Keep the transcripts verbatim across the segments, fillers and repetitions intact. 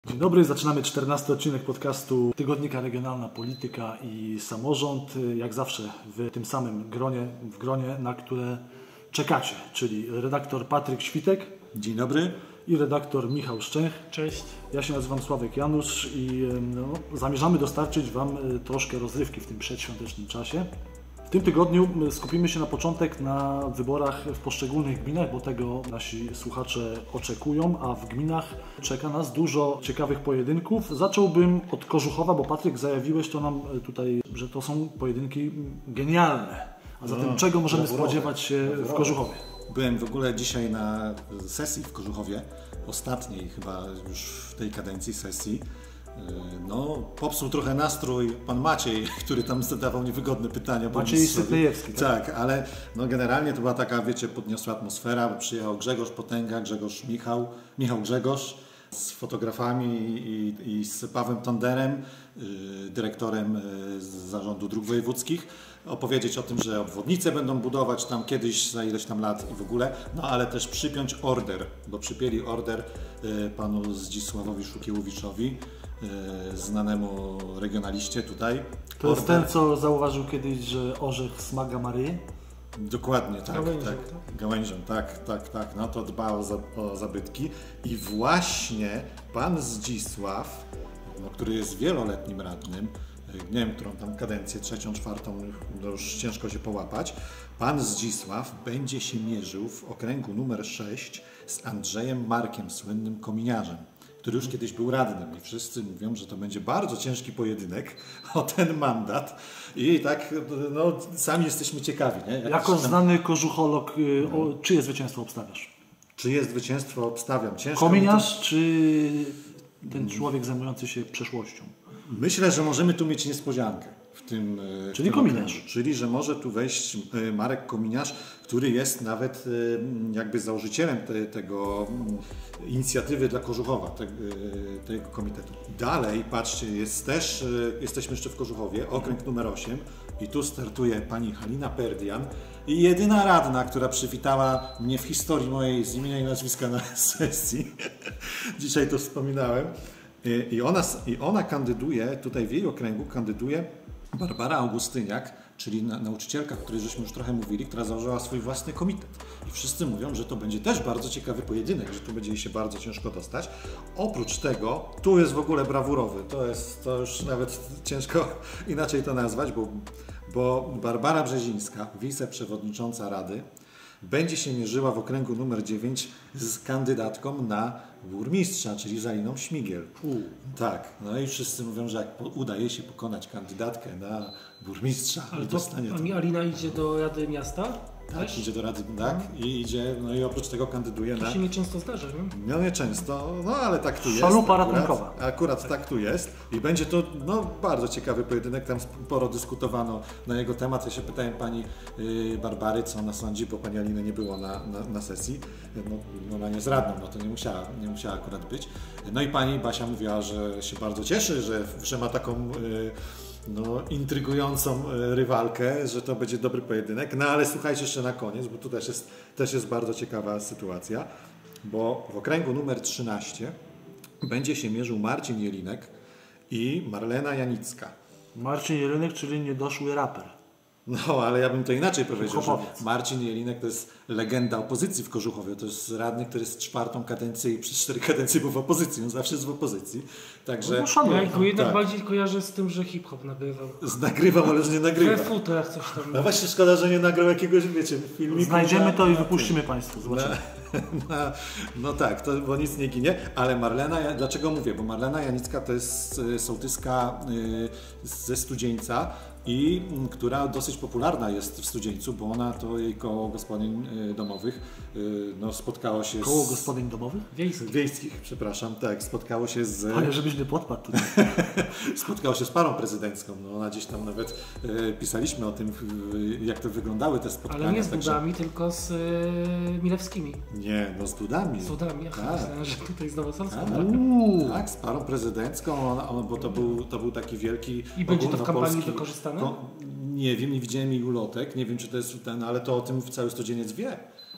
Dzień dobry, zaczynamy czternasty odcinek podcastu Tygodnika Regionalna Polityka i Samorząd. Jak zawsze w tym samym gronie, w gronie, na które czekacie, czyli redaktor Patryk Świtek. Dzień dobry. I redaktor Michał Szczęch. Cześć. Ja się nazywam Sławek Janusz i no, zamierzamy dostarczyć Wam troszkę rozrywki w tym przedświątecznym czasie. W tym tygodniu skupimy się na początek na wyborach w poszczególnych gminach, bo tego nasi słuchacze oczekują, a w gminach czeka nas dużo ciekawych pojedynków. Zacząłbym od Kożuchowa, bo Patryk, zajawiłeś to nam tutaj, że to są pojedynki genialne. A zatem no, czego możemy brawurowe, spodziewać się brawurowe. w Kożuchowie? Byłem w ogóle dzisiaj na sesji w Kożuchowie, ostatniej chyba już w tej kadencji sesji. No, popsuł trochę nastrój pan Maciej, który tam zadawał niewygodne pytania. Maciej Sytlejewski. Tak, tak, ale no generalnie to była taka, wiecie, podniosła atmosfera, bo przyjechał Grzegorz Potęga, Grzegorz Michał, Michał Grzegorz z fotografami i, i z Pawłem Tonderem, yy, dyrektorem yy, z Zarządu Dróg Wojewódzkich, opowiedzieć o tym, że obwodnice będą budować tam kiedyś za ileś tam lat i w ogóle, no ale też przypiąć order, bo przypięli order yy, panu Zdzisławowi Szukiełowiczowi, znanemu regionaliście tutaj. To jest ten, co zauważył kiedyś, że orzech smaga Maryję? Dokładnie, tak. Gałęzią, tak. tak? Gałęzią, tak, tak, tak. No to dba o, za, o zabytki. I właśnie pan Zdzisław, no, który jest wieloletnim radnym, nie wiem, którą tam kadencję, trzecią, czwartą, no już ciężko się połapać, pan Zdzisław będzie się mierzył w okręgu numer sześć z Andrzejem Markiem, słynnym kominiarzem, który już kiedyś był radnym i wszyscy mówią, że to będzie bardzo ciężki pojedynek o ten mandat i tak, no, sami jesteśmy ciekawi. Nie? Jak jako tam... znany kożucholog, o, czyje zwycięstwo obstawiasz? Czyje zwycięstwo obstawiam? Ciężko Kominiarz to... czy ten człowiek zajmujący się przeszłością? Myślę, że możemy tu mieć niespodziankę. W tym, czyli w tym kominiarz. Okręgu. Czyli, że może tu wejść Marek Kominiarz, który jest nawet jakby założycielem te, tego inicjatywy dla Kożuchowa, te, tego komitetu. Dalej, patrzcie, jest też, jesteśmy jeszcze w Kożuchowie, okręg numer osiem i tu startuje pani Halina Perdian i jedyna radna, która przywitała mnie w historii mojej z imienia i nazwiska na sesji. Dzisiaj to wspominałem. I ona, I ona kandyduje, tutaj w jej okręgu kandyduje Barbara Augustyniak, czyli na, nauczycielka, o której żeśmy już trochę mówili, która założyła swój własny komitet. I wszyscy mówią, że to będzie też bardzo ciekawy pojedynek, że tu będzie jej się bardzo ciężko dostać. Oprócz tego, tu jest w ogóle brawurowy, to jest, to już nawet ciężko inaczej to nazwać, bo, bo Barbara Brzezińska, wiceprzewodnicząca Rady, będzie się mierzyła w okręgu numer dziewięć z kandydatką na burmistrza, czyli Zaliną Śmigiel. U. Tak, no i wszyscy mówią, że jak uda jej się pokonać kandydatkę na burmistrza, Ale i to dostanie to... Alina idzie do Rady Miasta? Tak, też? idzie do Rady, tak, no. I idzie, no i oprócz tego kandyduje to na... się nieczęsto zdarza, nie? No nie często, no ale tak tu jest. Szalupa akurat, ratunkowa. Akurat tak tu jest i będzie to no, bardzo ciekawy pojedynek, tam sporo dyskutowano na jego temat. Ja się pytałem pani y, Barbary, co ona sądzi, bo pani Aliny nie było na, na, na sesji, no, no ona nie jest radną, no to nie musiała, nie musiała akurat być. No i pani Basia mówiła, że się bardzo cieszy, że, że ma taką... Y, no, intrygującą rywalkę, że to będzie dobry pojedynek. No ale słuchajcie jeszcze na koniec, bo tu też jest, też jest bardzo ciekawa sytuacja, bo w okręgu numer trzynaście będzie się mierzył Marcin Jelinek i Marlena Janicka. Marcin Jelinek, czyli niedoszły raper. No, ale ja bym to inaczej powiedział, że Opowiedz. Marcin Jelinek to jest legenda opozycji w Kożuchowie. To jest radny, który jest czwartą kadencję i przez cztery kadencje był w opozycji. On zawsze jest w opozycji. Także... No, Ja go jednak tak. bardziej kojarzę z tym, że hip-hop nagrywał. Z nagrywał, ale już nie nagrywa. We futrach coś tam. No właśnie szkoda, że nie nagrał jakiegoś, wiecie, filmiku. Znajdziemy na, to i na wypuścimy Państwu. Zobaczymy. Na, na, no tak, to, bo nic nie ginie, ale Marlena, dlaczego mówię? Bo Marlena Janicka to jest sołtyska y, ze Studzieńca i y, która dosyć popularna jest w Studzieńcu, bo ona to jej koło gospodyń y, domowych y, no, spotkało się Koło z... gospodyń domowych? Wiejskich. Wiejskich, przepraszam, tak, spotkało się z... Ale żebyś nie podpadł tutaj. Spotkało się z parą prezydencką, no ona gdzieś tam nawet y, pisaliśmy o tym, y, jak to wyglądały te spotkania. Ale nie z także... Dudami, tylko z y, Milewskimi. Nie, no z Dudami. Z Dudami, Tak. aha, myślałem, że tutaj z Nowosolską. Tak, Uuu. tak, z parą prezydencką, ona, ona, bo to był, to był taki wielki... I będzie to w kampanii ogólnopolski- wykorzystane? No, nie wiem, nie widziałem jej ulotek, nie wiem czy to jest ten, ale to o tym cały Studzieniec wie.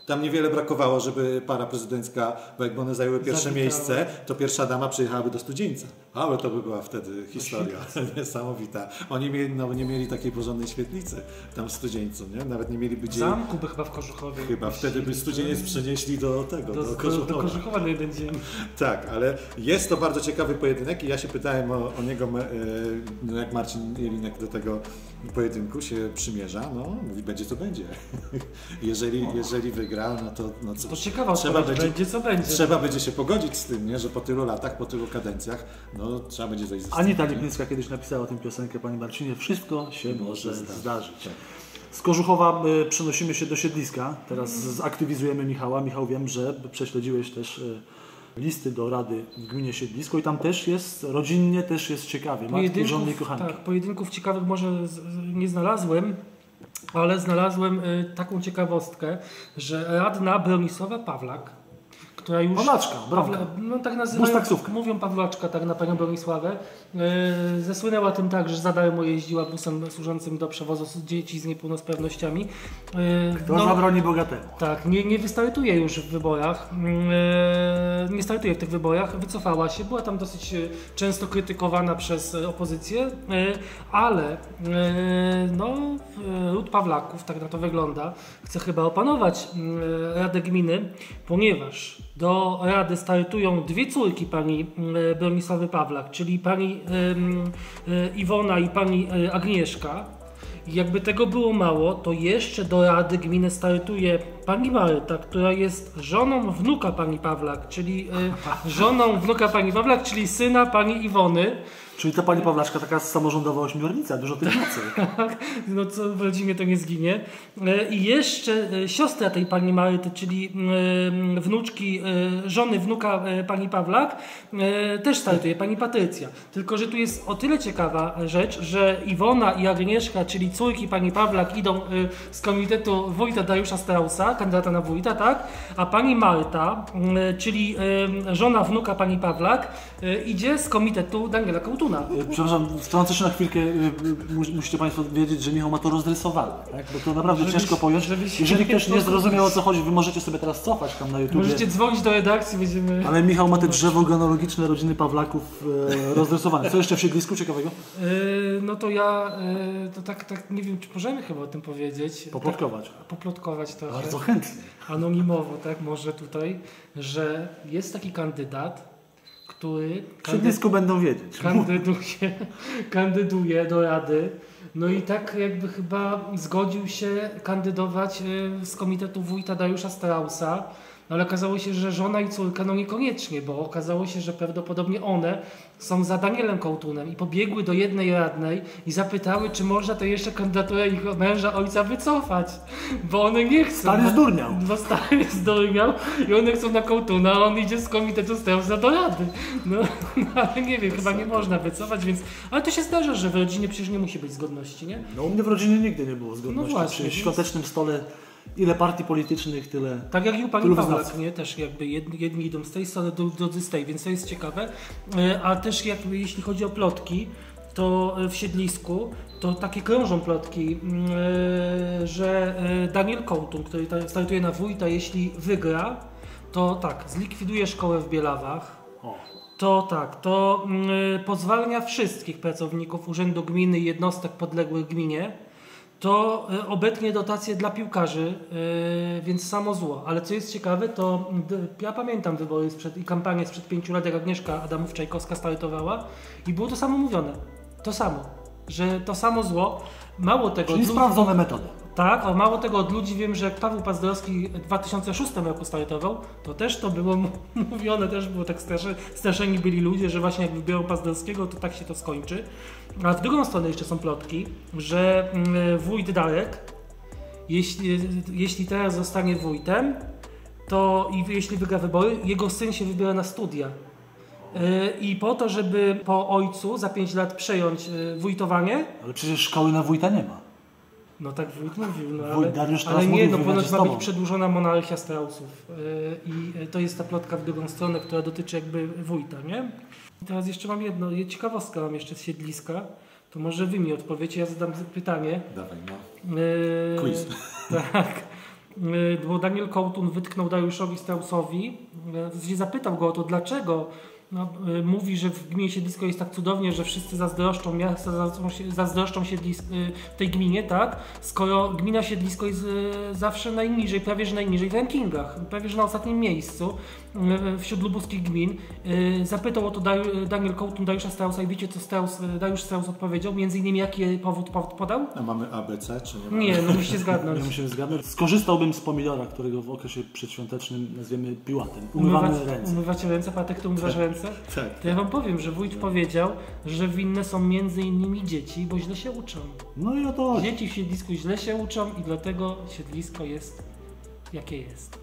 Tam niewiele brakowało, żeby para prezydencka, bo jakby one zajęły pierwsze Zawitała. miejsce, to pierwsza dama przyjechałaby do Studzieńca. Ale to by była wtedy historia niesamowita. Oni mieli, no, nie mieli takiej porządnej świetlicy tam w Studzieńcu, nie? Nawet nie mieliby W gdzie... zamku by chyba w Kożuchowie. Chyba wtedy by Studzieniec przenieśli do tego, do, do, do, Kożuchowa. do Kożuchowa na jeden dzień. Tak, ale jest to bardzo ciekawy pojedynek i ja się pytałem o, o niego, e, jak Marcin Jelinek do tego pojedynku się przymierza, no mówi, będzie co będzie. jeżeli, jeżeli wygra, no to no cóż, To ciekawa trzeba odpowiedź, będzie, będzie co będzie. trzeba będzie się pogodzić z tym, nie? Że po tylu latach, po tylu kadencjach, no trzeba będzie zejść ze sceny. Anita Lipnicka kiedyś napisała tę piosenkę, Panie Marcinie, wszystko się może zdarzyć. zdarzyć. Tak. Z Kożuchowa y, przenosimy się do Siedliska. Teraz zaktywizujemy Michała. Michał, wiem, że prześledziłeś też y, listy do Rady w gminie Siedlisko i tam też jest, rodzinnie też jest ciekawie. Matki, żony i kochanki. Tak, pojedynków ciekawych może z, z, nie znalazłem, ale znalazłem y, taką ciekawostkę, że radna Bronisława Pawlak, która już... Pawlaczka, bramka. Pawla, no tak nazywają, Bus taksówka. mówią Pawlaczka tak na panią Bronisławę. Yy, zasłynęła tym tak, że za darmo jeździła busem służącym do przewozu dzieci z niepełnosprawnościami. Yy, To no, zabroni bogatemu. tak, nie, nie wystartuje już w wyborach, yy, nie startuje w tych wyborach, wycofała się, była tam dosyć yy, często krytykowana przez yy, opozycję, yy, ale yy, no, yy, ród Pawlaków, tak na to wygląda, chce chyba opanować yy, Radę Gminy, ponieważ do Rady startują dwie córki pani yy, Bronisławy Pawlak, czyli pani yy, yy, Iwona i pani yy, Agnieszka. I jakby tego było mało, to jeszcze do Rady Gminy startuje pani Marta, która jest żoną wnuka pani Pawlak, czyli y, żoną wnuka pani Pawlak, czyli syna pani Iwony. Czyli ta pani Pawlaczka, taka samorządowa ośmiornica, dużo tych pracy. No co w rodzinie to nie zginie. Y, I jeszcze y, siostra tej pani Marty, czyli y, wnuczki, y, żony wnuka y, pani Pawlak, y, też startuje, pani Patrycja. Tylko że tu jest o tyle ciekawa rzecz, że Iwona i Agnieszka, czyli córki pani Pawlak, idą y, z komitetu wójta Dariusza Strausa, kandydata na wójta, tak? A pani Marta, y, czyli y, żona wnuka pani Pawlak, y, idzie z komitetu Daniela Kołtuna. Przepraszam, wtrącę się na chwilkę. Musicie Państwo wiedzieć, że Michał ma to rozrysowane, tak? Bo to naprawdę Żebyś- ciężko pojąć. żebyś- Jeżeli ktoś nie zrozumiał, o co chodzi, wy możecie sobie teraz cofać tam na YouTube. Możecie dzwonić do redakcji, będziemy... Ale Michał ma te drzewo genealogiczne rodziny Pawlaków e, rozrysowane. Co jeszcze w Siedlisku ciekawego? Yy, no to ja, yy, to tak, tak nie wiem, czy możemy chyba o tym powiedzieć. Poplotkować. Tak, poplotkować trochę. Bardzo chętnie. Anonimowo, tak, może tutaj, że jest taki kandydat, który W Siedlisku będą wiedzieć. kandyduje, kandyduje do Rady. No i tak jakby chyba zgodził się kandydować yy, z komitetu wójta Dariusza Strausa. No ale okazało się, że żona i córka no niekoniecznie, bo okazało się, że prawdopodobnie one są za Danielem Kołtunem i pobiegły do jednej radnej i zapytały, czy można to jeszcze kandydaturę ich męża, ojca wycofać, bo one nie chcą. Stary zdurniał. Bo stary zdurniał i one chcą na Kołtuna, a on idzie z komitetu Strausa do rady. No, no ale nie wiem, chyba nie można wycofać, więc... Ale to się zdarza, że w rodzinie przecież nie musi być zgodności, nie? No u mnie w rodzinie nigdy nie było zgodności. No właśnie, Przy więc- świątecznym stole ile partii politycznych, tyle... Tak jak i u pani Tylu Pawlak, wyznaczy. nie? Też jakby jedni, jedni idą z tej strony, drudzy z tej, więc to jest ciekawe. E, A też jakby jeśli chodzi o plotki, to w Siedlisku to takie krążą plotki, mm, e, że e, Daniel Kołtun, który ta- startuje na wójta, jeśli wygra, to tak, zlikwiduje szkołę w Bielawach. O. To tak, to mm, pozwalnia wszystkich pracowników Urzędu Gminy i jednostek podległych gminie. To y, obetnie dotacje dla piłkarzy, y, więc samo zło. Ale co jest ciekawe, to d, ja pamiętam wybory sprzed, i kampanię sprzed pięciu lat, jak Agnieszka Adamów-Czajkowska startowała i było to samo mówione. To samo, że to samo zło. Mało tego... Czyli od ludzi- sprawdzone metody. tak, a mało tego od ludzi wiem, że jak Paweł Pazdorowski w dwa tysiące szóstym roku startował, to też to było m- mówione, też było tak strasze, straszeni byli ludzie, że właśnie jak wybiorą Pazdorowskiego, to tak się to skończy. A w drugą stronę jeszcze są plotki, że mm, wójt Darek, jeśli, jeśli teraz zostanie wójtem, to i jeśli wygra wybory, jego syn się wybiera na studia. Yy, I po to, żeby po ojcu za pięć lat przejąć yy, wójtowanie, Ale przecież szkoły na wójta nie ma. no tak wójt mówił, no Wójt ale, Dariusz teraz ale nie, mówił no w ponoć wywiadzie z ma tobą. być przedłużona monarchia Strausów yy, i to jest ta plotka w drugą stronę, która dotyczy jakby wójta, nie? I teraz jeszcze mam jedno, ciekawostka mam jeszcze z Siedliska, to może wy mi odpowiecie, ja zadam pytanie. Dawaj, no. Yy, Quiz. Tak. bo Daniel Kołtun wytknął Dariuszowi Straussowi, zapytał go o to, dlaczego no, mówi, że w gminie Siedlisko jest tak cudownie, że wszyscy zazdroszczą, miasta zazdroszczą Siedlisk, tej gminie, tak? Skoro gmina Siedlisko jest zawsze najniżej, prawie że najniżej w rankingach, prawie że na ostatnim miejscu wśród lubuskich gmin. Zapytał o to Daniel Kołtun Dariusza Straussa i wiecie co Strauss, Dariusz Strauss odpowiedział? Między innymi jaki powód podał? A mamy A B C czy nie mamy? Nie, no musicie zgadnąć. Ja musimy zgadnąć. Skorzystałbym z pomidora, którego w okresie przedświątecznym nazwiemy piłatem. Umywamy Umywać, ręce. Umywacie ręce, Patek, ty umywasz ręce? Tak. To ja wam powiem, że wójt powiedział, że winne są między innymi dzieci, bo źle się uczą. No i o to chodzi. Dzieci w Siedlisku źle się uczą i dlatego Siedlisko jest jakie jest.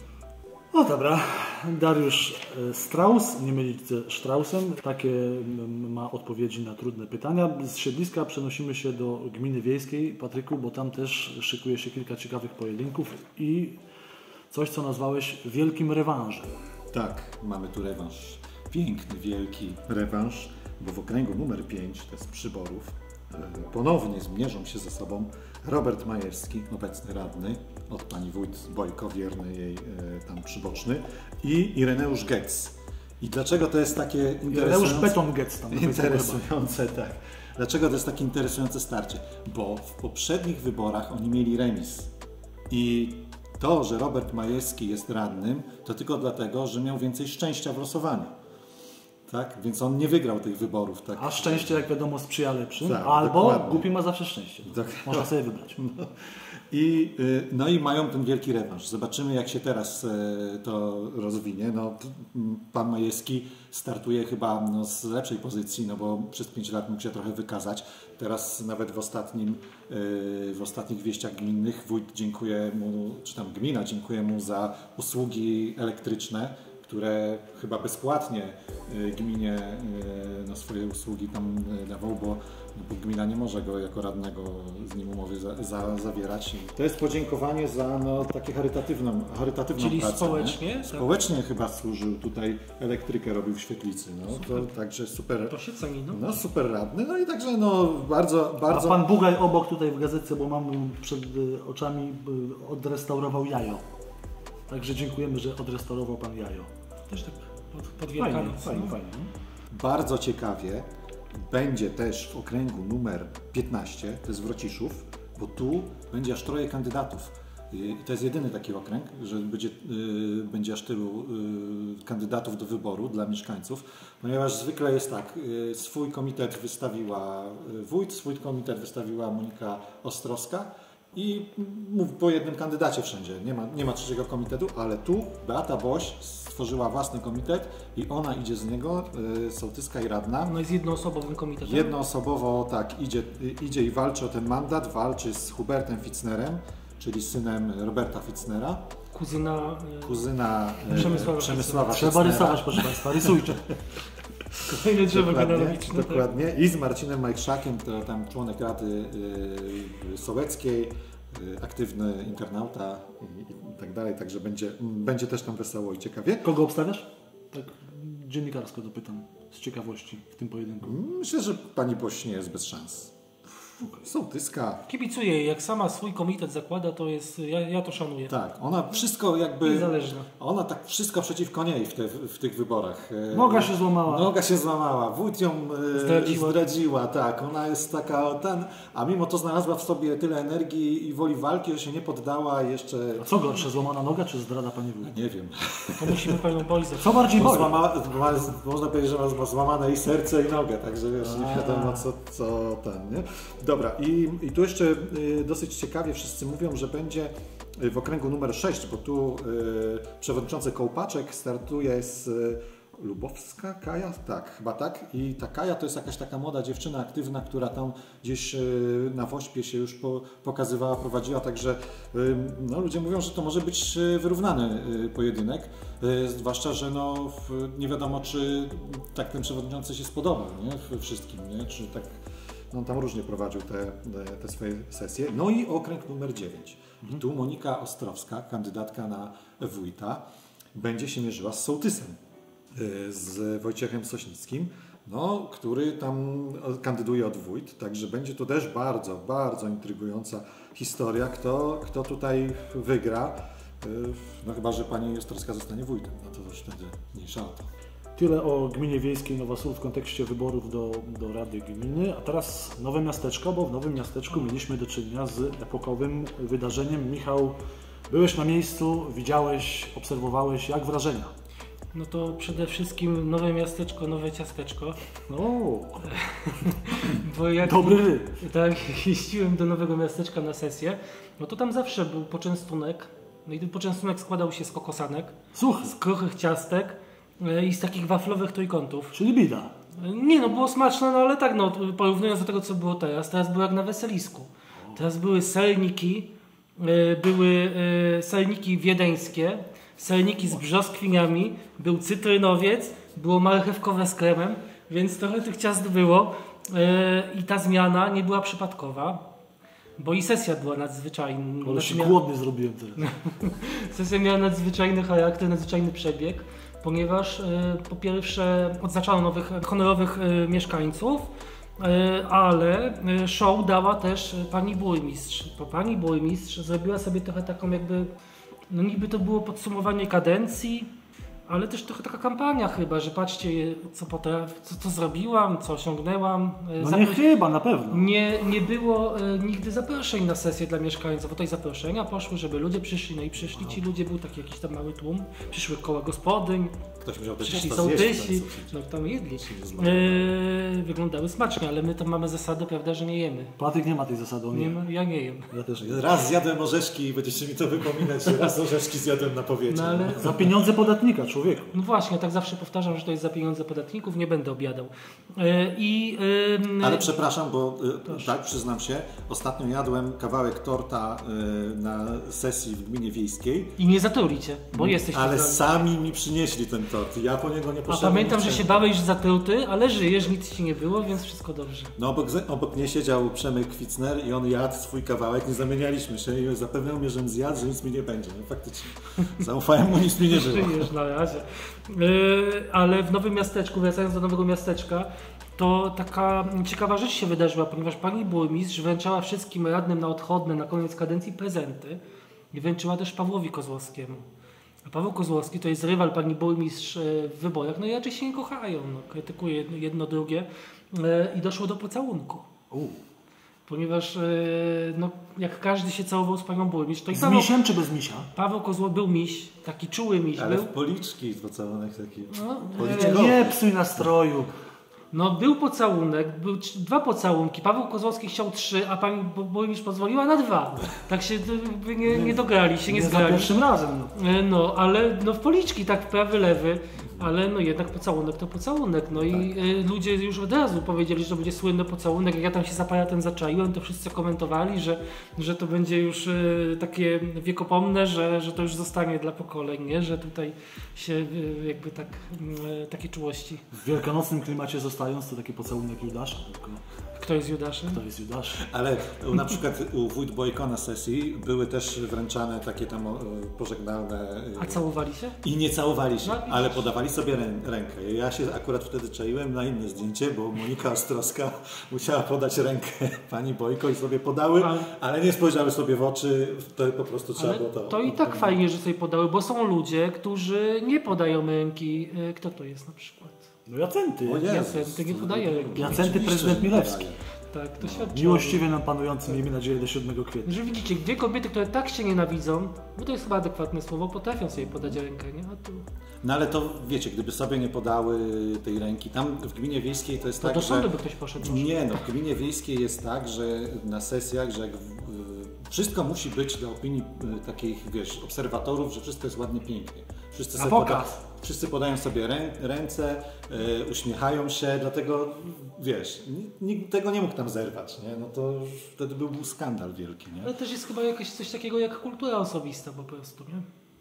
No dobra, Dariusz Strauss, nie mylić ze Straussem, takie ma odpowiedzi na trudne pytania. Z Siedliska przenosimy się do gminy wiejskiej, Patryku, bo tam też szykuje się kilka ciekawych pojedynków i coś, co nazwałeś wielkim rewanżem. Tak, mamy tu rewanż. Piękny, wielki rewanż, bo w okręgu numer pięć, to jest Przyborów, ponownie zmierzą się ze sobą Robert Majewski, obecny radny, od pani wójt Bojko, wierny jej tam przyboczny, i Ireneusz Getz. I dlaczego to jest takie interesujące? Ireneusz Beton Getz tam. Interesujące, tak. Dlaczego to jest takie interesujące starcie? Bo w poprzednich wyborach oni mieli remis. I to, że Robert Majewski jest radnym, to tylko dlatego, że miał więcej szczęścia w losowaniu. Tak? Więc on nie wygrał tych wyborów. Tak? A szczęście, jak wiadomo, sprzyja lepszym, Tak, albo dokładnie. głupi ma zawsze szczęście. Tak. Można sobie wybrać. No. I, no i mają ten wielki rewanż. Zobaczymy, jak się teraz to rozwinie. No, pan Majewski startuje chyba no, z lepszej pozycji, no bo przez pięć lat mógł się trochę wykazać. Teraz nawet w, ostatnim, w ostatnich wieściach gminnych wójt dziękuję mu, czy tam gmina dziękuję mu za usługi elektryczne, które chyba bezpłatnie gminie na swoje usługi tam dawał, bo, bo gmina nie może go jako radnego z nim umowy za, za, zawierać. To jest podziękowanie za no, takie charytatywną, charytatywną Czyli pracę. społecznie? Tak? Społecznie chyba służył tutaj, elektrykę robił w świetlicy. No, to, także super. To się ceni, no. No super radny, no i także no bardzo, bardzo... A pan Bugaj obok tutaj w gazetce, bo mam przed oczami, odrestaurował jajo. Także dziękujemy, że odrestaurował pan jajo. Też tak pod, pod Fajnie, Wielkanoc. fajnie, no. fajnie. Bardzo ciekawie będzie też w okręgu numer piętnaście, to jest Wrociszów, bo tu będzie aż troje kandydatów. I to jest jedyny taki okręg, że będzie, yy, będzie aż tylu yy, kandydatów do wyboru dla mieszkańców, ponieważ zwykle jest tak, yy, swój komitet wystawiła wójt, swój komitet wystawiła Monika Ostrowska i mów po jednym kandydacie wszędzie, nie ma, nie ma trzeciego komitetu, ale tu Beata Boś stworzyła własny komitet i ona idzie z niego, yy, sołtyska i radna. Ona jest jednoosobowym komitetem. Jednoosobowo tak, idzie, idzie i walczy o ten mandat, walczy z Hubertem Fitznerem, czyli synem Roberta Fitznera, Kuzyna, kuzyna e, Przemysława, Przemysława Trzeba Fitznera. rysować, proszę Państwa, rysujcie. kolejne drzewo Dokładnie, genealogiczne. dokładnie. I z Marcinem Majczakiem, to tam członek Rady y, Sołeckiej, y, aktywny internauta i, i tak dalej, także będzie, będzie też tam wesoło i ciekawie. Kogo obstawiasz? Tak dziennikarsko dopytam, z ciekawości w tym pojedynku. Myślę, że pani Boś nie jest bez szans. Sołtyska. Kibicuję jej, jak sama swój komitet zakłada, to jest, ja, ja to szanuję. Tak, ona wszystko jakby... Niezależna. Ona tak wszystko przeciwko niej w, te, w tych wyborach. Noga się złamała. Noga się złamała, wójt ją e, Zdradziła. zdradziła, tak. Ona jest taka, ten, a mimo to znalazła w sobie tyle energii i woli walki, że się nie poddała i jeszcze... A co gorsze, złamana noga czy zdrada pani wójt? Nie wiem. To musimy panią Boj Co bardziej Bo boli? złama, można powiedzieć, że ma złamane i serce i nogę, także wiesz, nie wiadomo co, co ten, nie? Dobra, i, i tu jeszcze y, dosyć ciekawie wszyscy mówią, że będzie y, w okręgu numer sześć, bo tu y, przewodniczący Kołpaczek startuje z y, Lubowska Kaja? Tak, chyba tak. I ta Kaja to jest jakaś taka młoda dziewczyna aktywna, która tam gdzieś y, na Wośpie się już po, pokazywała, prowadziła, także y, no, ludzie mówią, że to może być y, wyrównany y, pojedynek, y, zwłaszcza, że no, w, nie wiadomo, czy tak ten przewodniczący się spodoba, nie? Wszystkim, nie? Czy tak... No, on tam różnie prowadził te, te swoje sesje. No i okręg numer dziewięć. I tu Monika Ostrowska, kandydatka na wójta, będzie się mierzyła z sołtysem, z Wojciechem Sośnickim, no, który tam kandyduje od wójt, także będzie to też bardzo, bardzo intrygująca historia, kto, kto tutaj wygra. No chyba, że pani Ostrowska zostanie wójtem, no to już wtedy mniejsza o to. Tyle o gminie wiejskiej Nowa Sól w kontekście wyborów do, do Rady Gminy, a teraz nowe miasteczko, bo w nowym miasteczku mieliśmy do czynienia z epokowym wydarzeniem. Michał, byłeś na miejscu, widziałeś, obserwowałeś, jak wrażenia? No to przede wszystkim nowe miasteczko, nowe ciasteczko. O, Bo jak, dobry ry. tak, jeździłem do nowego miasteczka na sesję, no to tam zawsze był poczęstunek. No i ten poczęstunek składał się z kokosanek, Słuchaj, z kruchych ciastek i z takich waflowych trójkątów. czyli bida. Nie no, było smaczne, no ale tak, no porównując do tego, co było teraz, teraz było jak na weselisku. Teraz były serniki, były serniki wiedeńskie, serniki z brzoskwiniami, był cytrynowiec, było marchewkowe z kremem, więc trochę tych ciast było i ta zmiana nie była przypadkowa, bo i sesja była nadzwyczajna. Ale się głodny zrobiłem teraz. Sesja miała nadzwyczajny charakter, nadzwyczajny przebieg, ponieważ e, po pierwsze odznaczano nowych, honorowych e, mieszkańców, e, ale e, show dała też pani burmistrz. Bo pani burmistrz zrobiła sobie trochę taką jakby, no niby to było podsumowanie kadencji, ale też trochę taka kampania chyba, że patrzcie co, potraf, co, co zrobiłam, co osiągnęłam. No Zapro... nie chyba, na pewno. Nie, nie było e, nigdy zaproszeń na sesję dla mieszkańców. Tutaj zaproszenia poszły, żeby ludzie przyszli, no i przyszli ci ludzie, był taki jakiś tam mały tłum. Przyszły koła gospodyń, Ktoś musiał przyszli sołtysi, no tam jedli. E, wyglądały smacznie, ale my tam mamy zasadę, prawda, że nie jemy. Patryk nie ma tej zasady, on nie nie ma, Ja nie jem. Ja też nie. Raz zjadłem orzeszki i będziecie mi to wypominać, że raz orzeszki zjadłem na powiecie. No, ale... Za pieniądze podatnika, człowieku. No właśnie, tak zawsze powtarzam, że to jest za pieniądze podatników, nie będę obiadał. E, i, e, Ale przepraszam, bo e, tak, przyznam się, ostatnio jadłem kawałek torta e, na sesji w gminie wiejskiej. I nie zatrulicie, bo jesteś... Ale zdrowy. sami mi przynieśli ten tort, ja po niego nie A poszedłem. pamiętam, że się bałeś zatruty, ale żyjesz, nic ci nie było, więc wszystko dobrze. No obok, obok mnie siedział Przemek Kwicner i on jadł swój kawałek, nie zamienialiśmy się i zapewniał mnie, żebym zjadł, że nic mi nie będzie. No faktycznie, zaufałem mu, nic mi nie było. Żyjesz na razie. Yy, ale w nowym miasteczku, wracając do nowego miasteczka, to taka ciekawa rzecz się wydarzyła, ponieważ pani burmistrz wręczała wszystkim radnym na odchodne na koniec kadencji prezenty i wręczyła też Pawłowi Kozłowskiemu. A Paweł Kozłowski to jest rywal pani burmistrz w wyborach, no i raczej się nie kochają, no, krytykuje jedno drugie yy, i doszło do pocałunku. U. Ponieważ no, jak każdy się całował z panią burmistrz, to i Z Paweł, misiem czy bez misia? Paweł Kozłowski był miś, taki czuły miś Ale był. w policzki pocałunek taki. No, Policzkowy. Nie psuj nastroju. No był pocałunek, był trz- dwa pocałunki. Paweł Kozłowski chciał trzy, a pani bu- burmistrz pozwoliła na dwa. Tak się y, nie, nie dograli, się nie, Nie za zgrali. pierwszym razem. No. E, No, ale no w policzki, tak prawy, lewy, ale no jednak pocałunek to pocałunek. No i y, ludzie już od razu powiedzieli, że to będzie słynny pocałunek. Jak ja tam się za paratem zaczaiłem, to wszyscy komentowali, że, że to będzie już y, takie wiekopomne, że, że to już zostanie dla pokoleń, nie? Że tutaj się y, jakby tak, y, takie czułości. W wielkanocnym klimacie zostając, to taki pocałunek Judasza. Tylko Kto jest Judaszem? to jest Judasz. Ale na przykład u wójt Bojko na sesji były też wręczane takie tam e, pożegnalne. e, A całowali się? I nie całowali się, No, widzisz. ale podawali sobie rę, rękę. Ja się akurat wtedy czaiłem na inne zdjęcie, bo Monika Ostrowska musiała podać rękę pani Bojko i sobie podały, Ale- ale nie spojrzały sobie w oczy, to po prostu trzeba Ale było to... to i tak fajnie, że sobie podały, bo są ludzie, którzy nie podają ręki. Y, Kto to jest na przykład? No Jacenty. O Jezus, Jacenty nie podaje ręki. Jacenty Oczywiście, prezydent że Milewski. podaje. Tak, to świadczy. Miłościwie nam panujący, miejmy nadzieję, do siódmego kwietnia. Że widzicie, dwie kobiety, które tak się nienawidzą, bo to jest chyba adekwatne słowo, potrafią sobie podać rękę, nie? A tu... No ale to wiecie, gdyby sobie nie podały tej ręki, tam w gminie wiejskiej to jest To tak, do że... sądu by ktoś poszedł. może. Nie, no w gminie wiejskiej jest tak, że na sesjach, że jak w, y, wszystko musi być do opinii y, takich, wiesz, obserwatorów, że wszystko jest ładnie, pięknie. Wszyscy, Na sobie pokaz. wszyscy podają sobie rę, ręce, y, uśmiechają się, dlatego, wiesz, nikt, nikt tego nie mógł tam zerwać, nie? No to już wtedy był skandal wielki, nie? Ale też jest chyba jakieś coś takiego jak kultura osobista po prostu, nie?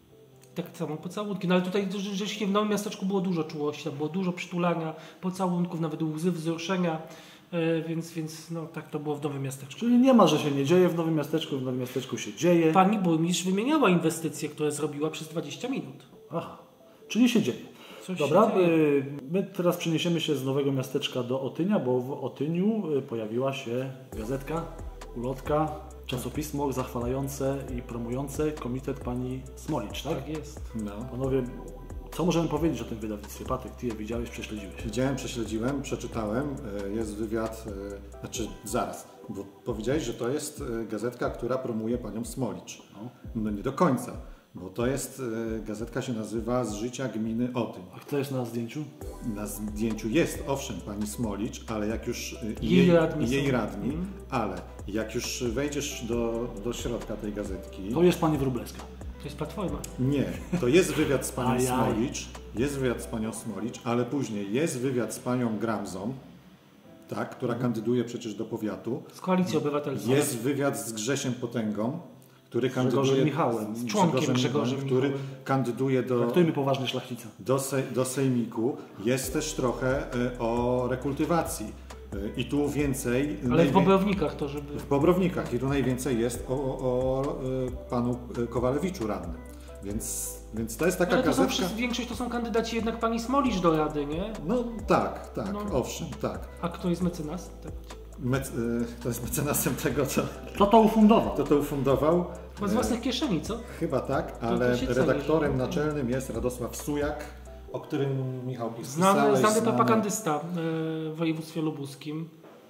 Tak samo pocałunki. No ale tutaj rzeczywiście w Nowym Miasteczku było dużo czułości, tam było dużo przytulania, pocałunków, nawet łzy wzruszenia, yy, więc, więc no tak to było w Nowym Miasteczku. Czyli nie ma, że się nie dzieje w Nowym Miasteczku, w Nowym Miasteczku się dzieje. Pani burmistrz wymieniała inwestycje, które zrobiła przez dwadzieścia minut. Aha, czyli się dzieje. Coś Dobra, się dzieje. y, my teraz przeniesiemy się z Nowego Miasteczka do Otynia, bo w Otyniu y, pojawiła się gazetka, ulotka czasopismo zachwalające i promujące komitet pani Smolicz, tak? Tak jest. No. Panowie, co możemy powiedzieć o tym wydawnictwie? Patryk, ty je widziałeś, prześledziłeś. Widziałem, prześledziłem, przeczytałem, jest wywiad, znaczy zaraz, bo powiedziałeś, że to jest gazetka, która promuje panią Smolicz. No. No nie do końca, bo to jest, gazetka się nazywa Z życia gminy Otyn. A kto jest na zdjęciu? Na zdjęciu jest owszem pani Smolicz, ale jak już Jej radni jej są. radni Mhm. ale jak już wejdziesz do, do środka tej gazetki, To jest pani Wróblewska. To jest Platforma. nie, to jest wywiad z panią Ajaj. Smolicz, jest wywiad z panią Smolicz, ale później jest wywiad z panią Gramzą, tak, która Mhm. kandyduje przecież do powiatu. Z Koalicji Obywatelskiej. Jest wywiad z Grzesiem Potęgą, który Grzegorzem kandyduje Michałem. z Członkiem Grzegorzem który Michałem. kandyduje do, Traktujmy poważnie szlachcica. do, sej, do sejmiku. Jest też trochę y, o rekultywacji. Y, I tu więcej. Ale w najwię- Bobrownikach to, żeby... w Bobrownikach. I tu najwięcej jest o, o, o y, panu y, Kowalewiczu radnym. Więc, więc to jest taka Ale to są gazetka. wszyscy, większość to są kandydaci jednak pani Smolicz do Rady, nie? No tak, tak, No. owszem, tak. A kto jest mecenas? Tak. Mec, y, to jest mecenasem tego, co Kto to ufundował? kto to ufundował. Chyba z własnych kieszeni, co? Chyba tak, to ale się ceni, redaktorem że- naczelnym jest Radosław Sujak, o którym Michał Pis Znany, pisałeś, znany propagandysta e, w województwie lubuskim,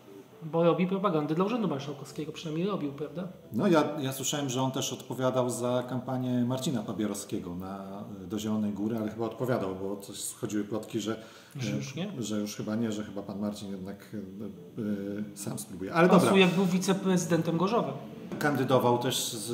bo robi propagandę dla Urzędu Marszałkowskiego, przynajmniej robił, prawda? No ja, ja słyszałem, że on też odpowiadał za kampanię Marcina Papierowskiego na, do Zielonej Góry, ale chyba odpowiadał, bo coś schodziły plotki, że, Że już nie? że już chyba nie, że chyba pan Marcin jednak y, y, sam spróbuje. Ale Pan dobra, Sujak był wiceprezydentem Gorzowa. kandydował też, z,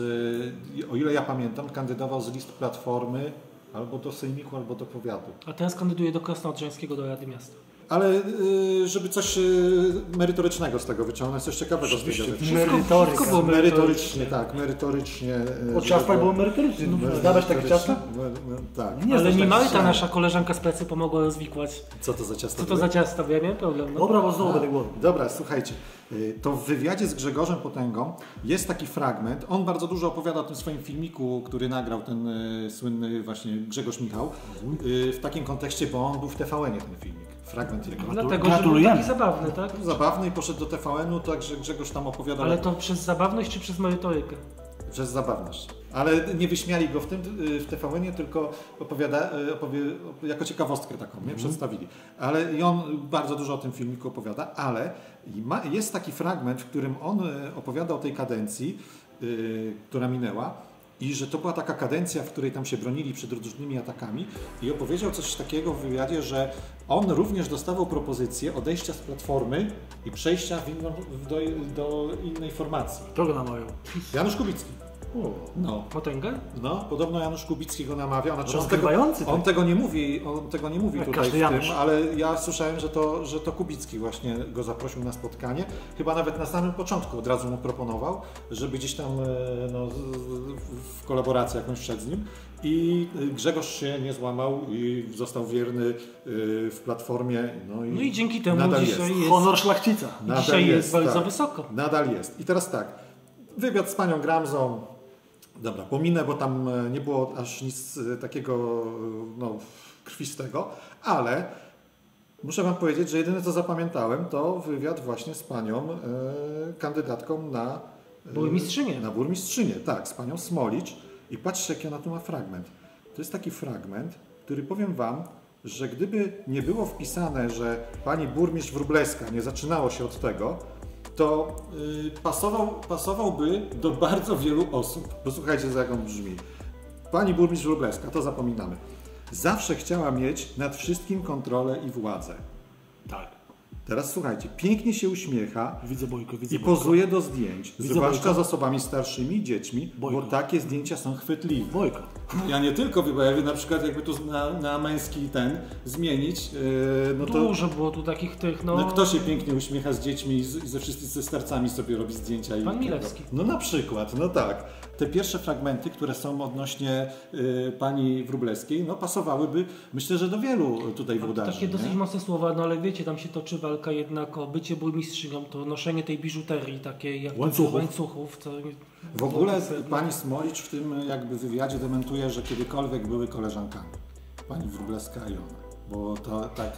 o ile ja pamiętam, kandydował z list Platformy albo do Sejmiku, albo do powiatu. A teraz kandyduje do Krasnoodrzańskiego do Rady Miasta. Ale y, żeby coś y, merytorycznego z tego wyciągnąć, coś ciekawego z tej Oczywiście. gazety. Merytoryka. wszystko było Merytorycznie, tak, merytorycznie. y, O żeby ciastach było było- merytorycznie. merytorycznie, Zdałeś takie ciasta? me- me- Tak. Nie Ale znasz mi takich Maryta, ciast. nasza koleżanka z pracy, pomogła rozwikłać. Co to za ciasto? Co to za ciasta, bo ja miałem problem. No. Dobra, bo znowu będę głodny. Dobra, słuchajcie, y, to w wywiadzie z Grzegorzem Potęgą jest taki fragment, on bardzo dużo opowiada o tym swoim filmiku, który nagrał ten y, słynny właśnie Grzegorz Michał, y, w takim kontekście, bo on był w T V N-ie ten filmik, fragment jego. Dlatego, że był Gratulujemy. taki zabawny, tak? Zabawny i poszedł do T V N-u, także Grzegorz tam opowiadał Ale to przez zabawność czy przez merytorykę? przez zabawność. Ale nie wyśmiali go w tym y, w T V N-ie, tylko opowiada, y, opowie, op- jako ciekawostkę taką, nie? Przedstawili. Ale i on bardzo dużo o tym filmiku opowiada, ale i ma, jest taki fragment, w którym on y, opowiada o tej kadencji, y, która minęła i że to była taka kadencja, w której tam się bronili przed różnymi atakami i opowiedział coś takiego w wywiadzie, że on również dostawał propozycję odejścia z Platformy i przejścia w inną, w do, do innej formacji. Kto go namawiał? Janusz Kubicki. No. Potęgę? No, podobno Janusz Kubicki go namawiał. Znaczy on, tego, Rozgrywający on taki. tego nie mówi, on tego nie mówi Jak tutaj w każdy tym, Janusz. ale ja słyszałem, że to, że to Kubicki właśnie go zaprosił na spotkanie. Chyba nawet na samym początku od razu mu proponował, żeby gdzieś tam e, no, z- z- w kolaborację jakąś wszedł z nim. I Grzegorz się nie złamał i został wierny e, w Platformie. No i, No i dzięki temu nadal dzisiaj jest. jest, Honor szlachcica. Nadal dzisiaj jest bardzo tak. wysoko. Nadal jest. I teraz tak, wywiad z panią Gramzą, dobra, pominę, bo tam e, nie było aż nic e, takiego e, no, krwistego, ale muszę wam powiedzieć, że jedyne co zapamiętałem to wywiad właśnie z panią e, kandydatką na e, Burmistrzynię. Na burmistrzynię, tak, z panią Smolicz. I patrzcie, jaki ona tu ma fragment. To jest taki fragment, który powiem wam, że gdyby nie było wpisane, że pani burmistrz Wróblewska, nie zaczynało się od tego, to y, pasował, pasowałby do bardzo wielu osób. Posłuchajcie, za jak on brzmi. Pani burmistrz Wróblewska, to zapominamy. Zawsze chciała mieć nad wszystkim kontrolę i władzę. Tak. Teraz słuchajcie, pięknie się uśmiecha Widzę Bojko, widzę i Bojko. pozuje do zdjęć, Widzę zwłaszcza Bojko. z osobami starszymi i dziećmi, Bojko. bo takie zdjęcia są chwytliwe. Bojko. Ja nie tylko, bo jakby na przykład jakby tu na, na męski ten zmienić, yy, no to Dużo było tu takich tych, no... no, kto się pięknie uśmiecha z dziećmi i z- i ze wszystkimi ze starcami sobie robi zdjęcia. I Pan tego. Milewski. No na przykład, no tak. Te pierwsze fragmenty, które są odnośnie yy, pani Wróblewskiej, no pasowałyby myślę, że do wielu tutaj włodarzy. Takie dosyć nie? mocne słowa, no ale wiecie, tam się toczy walka jednak o bycie burmistrzynią, to noszenie tej biżuterii takiej jak Łańcuchów. łańcuchów co W ogóle no, pani Smolicz w tym jakby wywiadzie dementuje, że kiedykolwiek były koleżankami. Pani Wróblewska i ona. Bo to tak,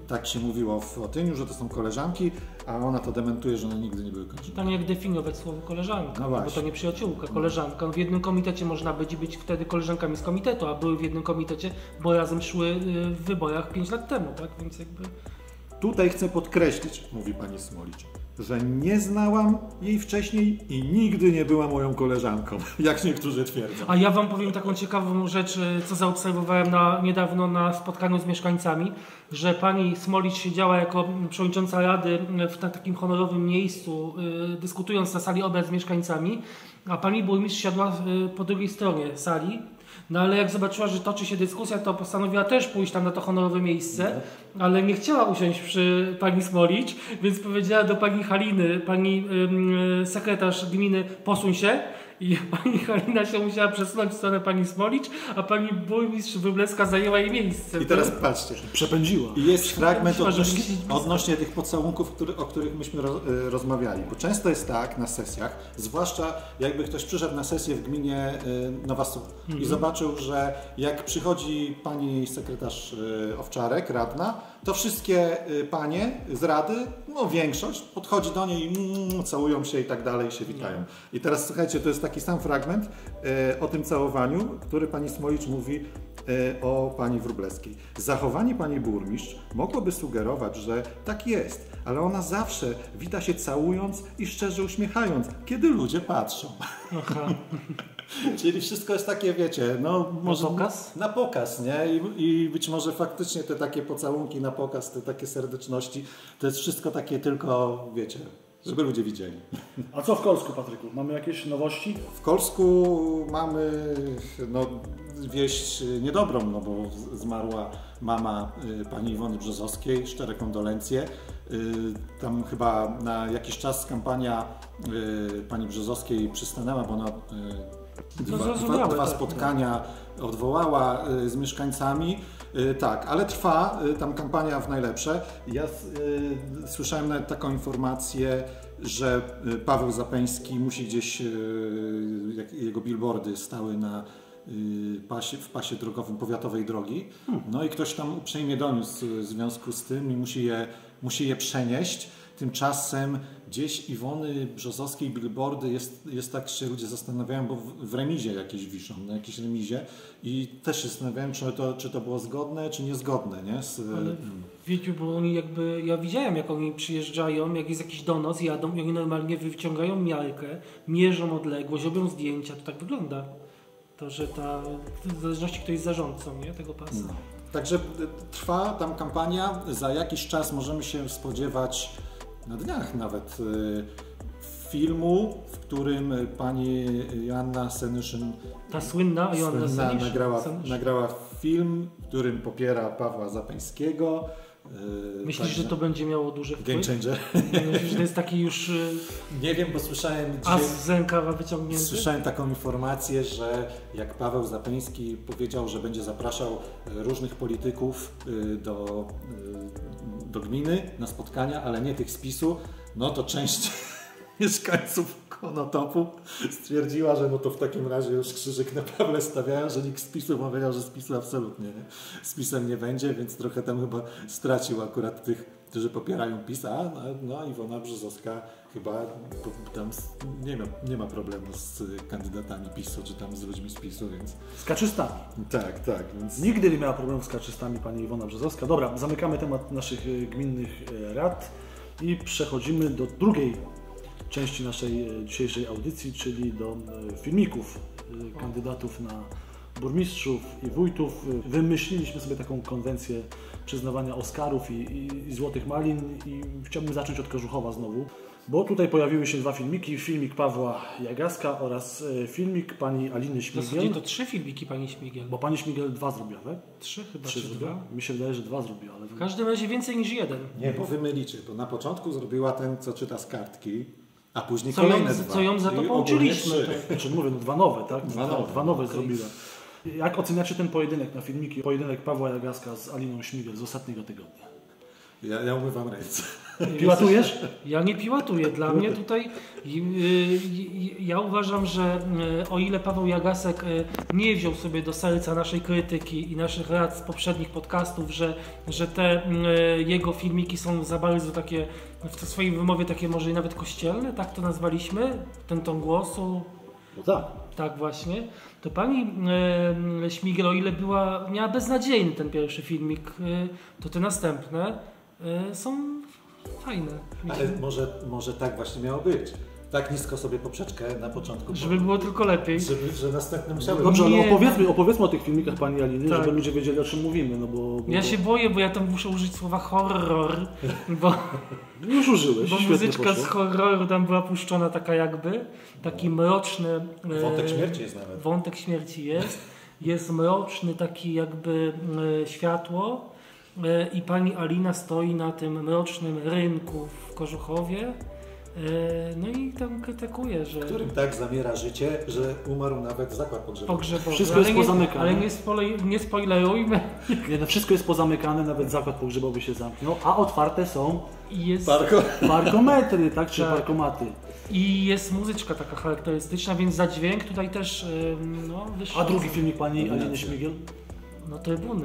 tak się mówiło w Otyniu, że to są koleżanki, a ona to dementuje, że one nigdy nie były koleżankami. Pytanie, jak definiować słowo koleżanka, No bo właśnie. to nie przyjaciółka, koleżanka. W jednym komitecie można być i być wtedy koleżankami z komitetu, a były w jednym komitecie, bo razem szły w wyborach pięć lat temu, tak? Więc jakby... Tutaj chcę podkreślić, mówi pani Smolicz, że nie znałam jej wcześniej i nigdy nie była moją koleżanką, jak niektórzy twierdzą. A ja wam powiem taką ciekawą rzecz, co zaobserwowałem na, niedawno na spotkaniu z mieszkańcami, że pani Smolicz siedziała jako przewodnicząca rady w na takim honorowym miejscu, y, dyskutując na sali obrad z mieszkańcami, a pani burmistrz siadła y, po drugiej stronie sali. No ale jak zobaczyła, że toczy się dyskusja, to postanowiła też pójść tam na to honorowe miejsce, ale nie chciała usiąść przy pani Smolicz, więc powiedziała do pani Haliny, pani yy, sekretarz gminy, posuń się. I pani Halina się musiała przesunąć w stronę pani Smolicz, a pani burmistrz Wróblewska zajęła jej miejsce. I teraz patrzcie. Przepędziła. I jest fragment Myślę, że odnośnie, musi- odnośnie tych pocałunków, który, o których myśmy roz, y, rozmawiali. Bo często jest tak na sesjach, zwłaszcza jakby ktoś przyszedł na sesję w gminie y, Nowa Sól Mhm. i zobaczył, że jak przychodzi pani sekretarz y, Owczarek, radna, to wszystkie y, panie z rady, no większość, podchodzi do niej, mm, całują się i tak dalej, i się witają. I teraz słuchajcie, to jest taki sam fragment y, o tym całowaniu, który pani Smolicz mówi o pani Wróblewskiej. Zachowanie pani burmistrz mogłoby sugerować, że tak jest, ale ona zawsze wita się całując i szczerze uśmiechając, kiedy ludzie patrzą. Aha. Czyli wszystko jest takie, wiecie, no może pokaz? Na pokaz, nie? I, I być może faktycznie te takie pocałunki na pokaz, te takie serdeczności, to jest wszystko takie tylko, wiecie, żeby ludzie widzieli. A co w Kolsku, Patryku? Mamy jakieś nowości? W Kolsku mamy no, wieść niedobrą, no bo zmarła mama y, pani Iwony Brzozowskiej, szczere kondolencje. Y, tam chyba na jakiś czas kampania y, pani Brzozowskiej przystanęła, bo ona y, No, dwa, dwa, zrozumiałe, dwa tak, spotkania odwołała y, z mieszkańcami. Y, tak, ale trwa y, tam kampania w najlepsze. Ja y, słyszałem nawet taką informację, że y, Paweł Zapeński musi gdzieś, y, jak jego billboardy stały na y, pasie, w pasie drogowym powiatowej drogi. No i ktoś tam uprzejmie doniósł w związku z tym i musi je, musi je przenieść. Tymczasem gdzieś Iwony Brzozowskiej billboardy jest, jest tak, się ludzie zastanawiają, bo w, w remizie jakieś wiszą, na jakiejś remizie i też się zastanawiałem, czy to, czy to było zgodne, czy niezgodne, nie? Z, Ale wiecie, bo oni jakby, ja widziałem, jak oni przyjeżdżają, jak jest jakiś donos, jadą i oni normalnie wyciągają miarkę, mierzą odległość, robią zdjęcia, to tak wygląda. To, że ta, w zależności kto jest zarządcą, nie, tego pasa. No. Także trwa tam kampania, za jakiś czas możemy się spodziewać, na dniach nawet, filmu, w którym pani Joanna Senyszyn Ta słynna Joanna słynna Senyszyn. nagrała, Senyszyn. nagrała film, w którym popiera Pawła Zapeńskiego. Myślisz, Także że to będzie miało duży Game wpływ? changer. Myślisz, że to jest taki już y, Nie wiem, bo słyszałem as dzisiaj, z rękawa wyciągnięty? słyszałem taką informację, że jak Paweł Zapeński powiedział, że będzie zapraszał różnych polityków y, do, y, do gminy na spotkania, ale nie tych z PiSu, no to część mieszkańców Konotopu stwierdziła, że no to w takim razie już krzyżyk na Pawle stawiają, że nikt z PiSu powiedział, że z PiSu absolutnie nie. Z PiSem nie będzie, więc trochę tam chyba stracił akurat tych, którzy popierają PiS, a no, no Iwona Brzozowska chyba tam nie ma, nie ma problemu z kandydatami PiSu, czy tam z ludźmi z PiSu, więc... Z kaczystami. Tak, tak, więc... Nigdy nie miała problemu z kaczystami pani Iwona Brzozowska. Dobra, zamykamy temat naszych y, gminnych y, rad i przechodzimy do drugiej części naszej y, dzisiejszej audycji, czyli do y, filmików y, kandydatów na burmistrzów i wójtów. Y, Wymyśliliśmy sobie taką konwencję przyznawania Oscarów i, i, i Złotych Malin i chciałbym zacząć od Kożuchowa znowu, bo tutaj pojawiły się dwa filmiki, filmik Pawła Jagaska oraz y, filmik pani Aliny W zasadzie Śmigiel, to trzy filmiki pani Śmigiel. bo pani Śmigiel dwa zrobiła, tak? Trzy chyba, Trzy czy zrobiła? dwa? Mi się wydaje, że dwa zrobiła, ale... W każdym razie więcej niż jeden. Nie, bo wy mylicie, bo na początku zrobiła ten, co czyta z kartki, a później Co kolejne ją, dwa. co ją za to Czyli pouczyliśmy. ogólnie trzy. To, Znaczy mówię, no dwa nowe, tak? Dwa nowe, Dwa nowe okej. zrobiła. Jak oceniacie ten pojedynek na filmiki? Pojedynek Pawła Jagaska z Aliną Śmigiel z ostatniego tygodnia. Ja, ja umywam ręce. Piłatujesz? Ja nie piłatuję. Dla mnie tutaj ja uważam, że o ile Paweł Jagasek nie wziął sobie do serca naszej krytyki i naszych rad z poprzednich podcastów, że, że te jego filmiki są za bardzo takie, w swojej wymowie takie może nawet kościelne, tak to nazwaliśmy, ten ton głosu. No tak. Tak właśnie. To pani e, Śmigiel, o ile była, miała beznadziejny ten pierwszy filmik, e, to te następne e, są fajne. Ale może, może tak właśnie miało być. Tak nisko sobie poprzeczkę na początku. Żeby było tylko lepiej. Żeby, że następne musiały... Dobrze, ale Nie. opowiedzmy, opowiedzmy o tych filmikach pani Aliny, Tak. żeby ludzie wiedzieli, o czym mówimy. No bo, bo, Ja się boję, bo ja tam muszę użyć słowa horror, bo, Już użyłeś, bo świetnie muzyczka poszło. z horroru tam była puszczona taka jakby, taki mroczny... e, Wątek śmierci jest nawet. Wątek śmierci jest. Jest mroczny taki jakby e, światło e, i pani Alina stoi na tym mrocznym rynku w Kożuchowie. e, No i tam krytykuje, że Którym tak zamiera życie, że umarł nawet zakład pogrzebowy. pogrzebowy. Wszystko ale jest nie, pozamykane. ale nie, spolej, nie spoilerujmy. Nie, no wszystko jest pozamykane, nawet zakład pogrzebowy się zamknął, a otwarte są I jest, Parko. parkometry, tak, czy Tak. parkomaty. I jest muzyczka taka charakterystyczna, więc za dźwięk tutaj też ym, no, wyższy. A drugi filmik pani Aliny Dominacja. Śmigiel? No trybuny.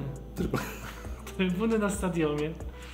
Trybuny na stadionie.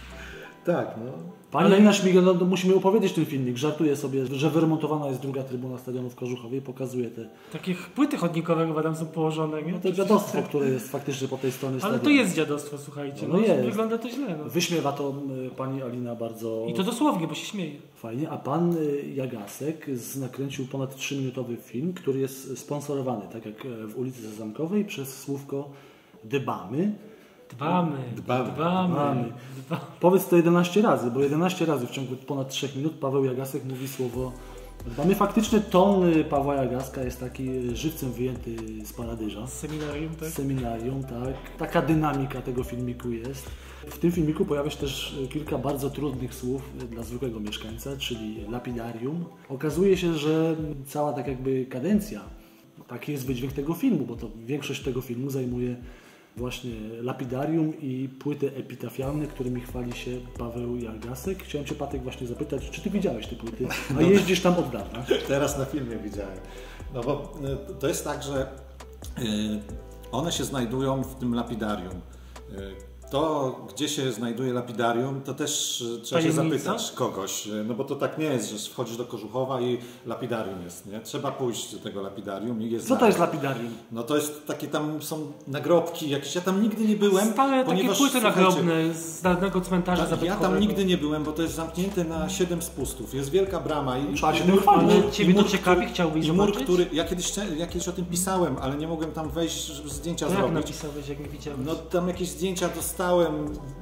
Tak, no. Pani Ale- Alina Śmigiel, no, to musimy opowiedzieć ten filmik. Żartuję sobie, że wyremontowana jest druga trybuna stadionu w Kożuchowie i pokazuje te, Takie płyty chodnikowe chyba tam są położone, nie? no, to dziadostwo, które jest faktycznie po tej stronie Ale stadionu. to jest dziadostwo, słuchajcie. No No, jest. Wygląda to źle. No. Wyśmiewa to y, pani Alina bardzo I to dosłownie, bo się śmieje. fajnie, a pan y, Jagasek z- nakręcił ponad trzyminutowy film, który jest sponsorowany, tak jak e, w ulicy Zamkowej, przez słówko Dbamy. Dbamy. Dbamy. Dbamy. Dbamy. Dba- Powiedz to jedenaście razy, bo jedenaście razy w ciągu ponad trzech minut Paweł Jagasek mówi słowo dbamy. Faktycznie ton y, Pawła Jagaska jest taki y, żywcem wyjęty z Paradyża. Z seminarium, tak? Z seminarium, tak. Taka dynamika tego filmiku jest. W tym filmiku pojawia się też y, kilka bardzo trudnych słów y, dla zwykłego mieszkańca, czyli lapidarium. Okazuje się, że cała tak jakby kadencja, taki jest wydźwięk tego filmu, bo to większość tego filmu zajmuje właśnie lapidarium i płyty epitafialne, którymi chwali się Paweł Jagasek. Chciałem Cię, Patek, właśnie zapytać, czy Ty widziałeś te płyty, a jeździsz tam od dawna. Teraz na filmie widziałem. No bo y, to jest tak, że y, one się znajdują w tym lapidarium. Y, To, gdzie się znajduje lapidarium, to też y, trzeba się Tajemnica? zapytać kogoś. y, No bo to tak nie jest, że wchodzisz do Kożuchowa i lapidarium jest, nie? Trzeba pójść do tego lapidarium i jest Co to jest lapidarium? No to jest takie, tam są nagrobki jakieś. Ja tam nigdy nie byłem, Stare takie ponieważ, płyty słuchajcie, nagrobne z dawnego cmentarza ta, ja zabytkowego. tam nigdy nie byłem, bo to jest zamknięte na siedem spustów. Jest wielka brama i Trzeba się i tym mur- chwalić. i mur- Ale Ciebie i to mur, ciekawi, chciałbyś i mur, zobaczyć? który ja kiedyś, ja kiedyś o tym pisałem, ale nie mogłem tam wejść, żeby zdjęcia To jak zrobić. napisałeś, jak nie widziałeś? No tam jakieś zdjęcia dostałem.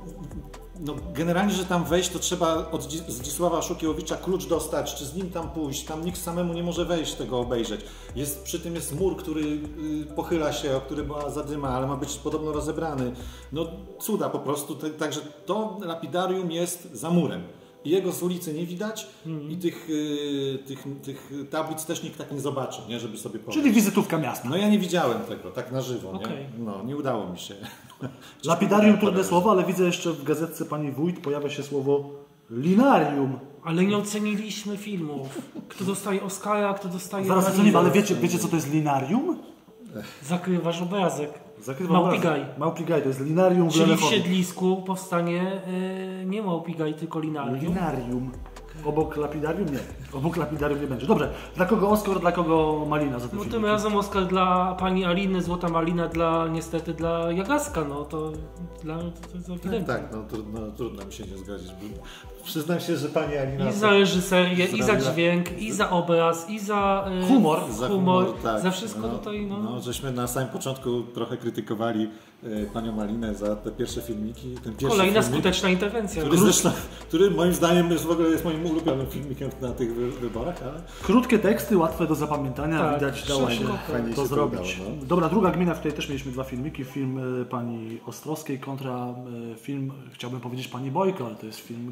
No, generalnie, że tam wejść, to trzeba od Dzi- Zdzisława Szukiewicza klucz dostać, czy z nim tam pójść. Tam nikt samemu nie może wejść, tego obejrzeć. Jest, przy tym jest mur, który y, pochyla się, o który była zadyma, ale ma być podobno rozebrany. No cuda po prostu. Te, także to lapidarium jest za murem. I jego z ulicy nie widać i tych, y, tych, tych tablic też nikt tak nie zobaczy, nie, żeby sobie powiedzieć. Czyli wizytówka miasta. No ja nie widziałem tego tak na żywo, Okej. nie? No nie udało mi się. Lapidarium, trudne słowo, ale widzę jeszcze w gazetce pani Wójt pojawia się słowo linarium. Ale nie oceniliśmy filmów. Kto dostaje Oscara, kto dostaje... Zaraz Marii. ocenimy, ale wiecie, wiecie co to jest linarium? Zakrywasz obrazek. Zakrywa Małpigaj. obraz. Małpigaj, to jest linarium w Czyli w Lelechowie. siedlisku powstanie y, nie Małpigaj, tylko linarium. Linarium. Obok lapidarium nie. Obok lapidarium nie będzie. Dobrze, dla kogo Oskar, dla kogo Malina za ten No film? tym razem Oskar dla pani Aliny, Złota Malina dla niestety dla Jagaska, no to dla to jest ewidentne. Tak, no trudno, trudno mi się nie zgodzić. Bo przyznam się, że pani Alina... I za reżyserię, i za Zrobiła- dźwięk, i za obraz, i za y, Humor. Za humor, humor, tak. za wszystko no, tutaj, no. no. Żeśmy na samym początku trochę krytykowali y, panią Malinę za te pierwsze filmiki. Ten pierwszy Kolejna filmik, skuteczna interwencja. który, zresztą, który moim zdaniem jest w ogóle jest moim ulubionym filmikiem na tych wy, wyborach, ale Krótkie teksty, łatwe do zapamiętania, Tak, widać dało się szybko, fajnie to się zrobić. to udało, no. Dobra, druga gmina, w której też mieliśmy dwa filmiki. Film e, pani Ostrowskiej kontra e, film, chciałbym powiedzieć pani Bojko, ale to jest film gminy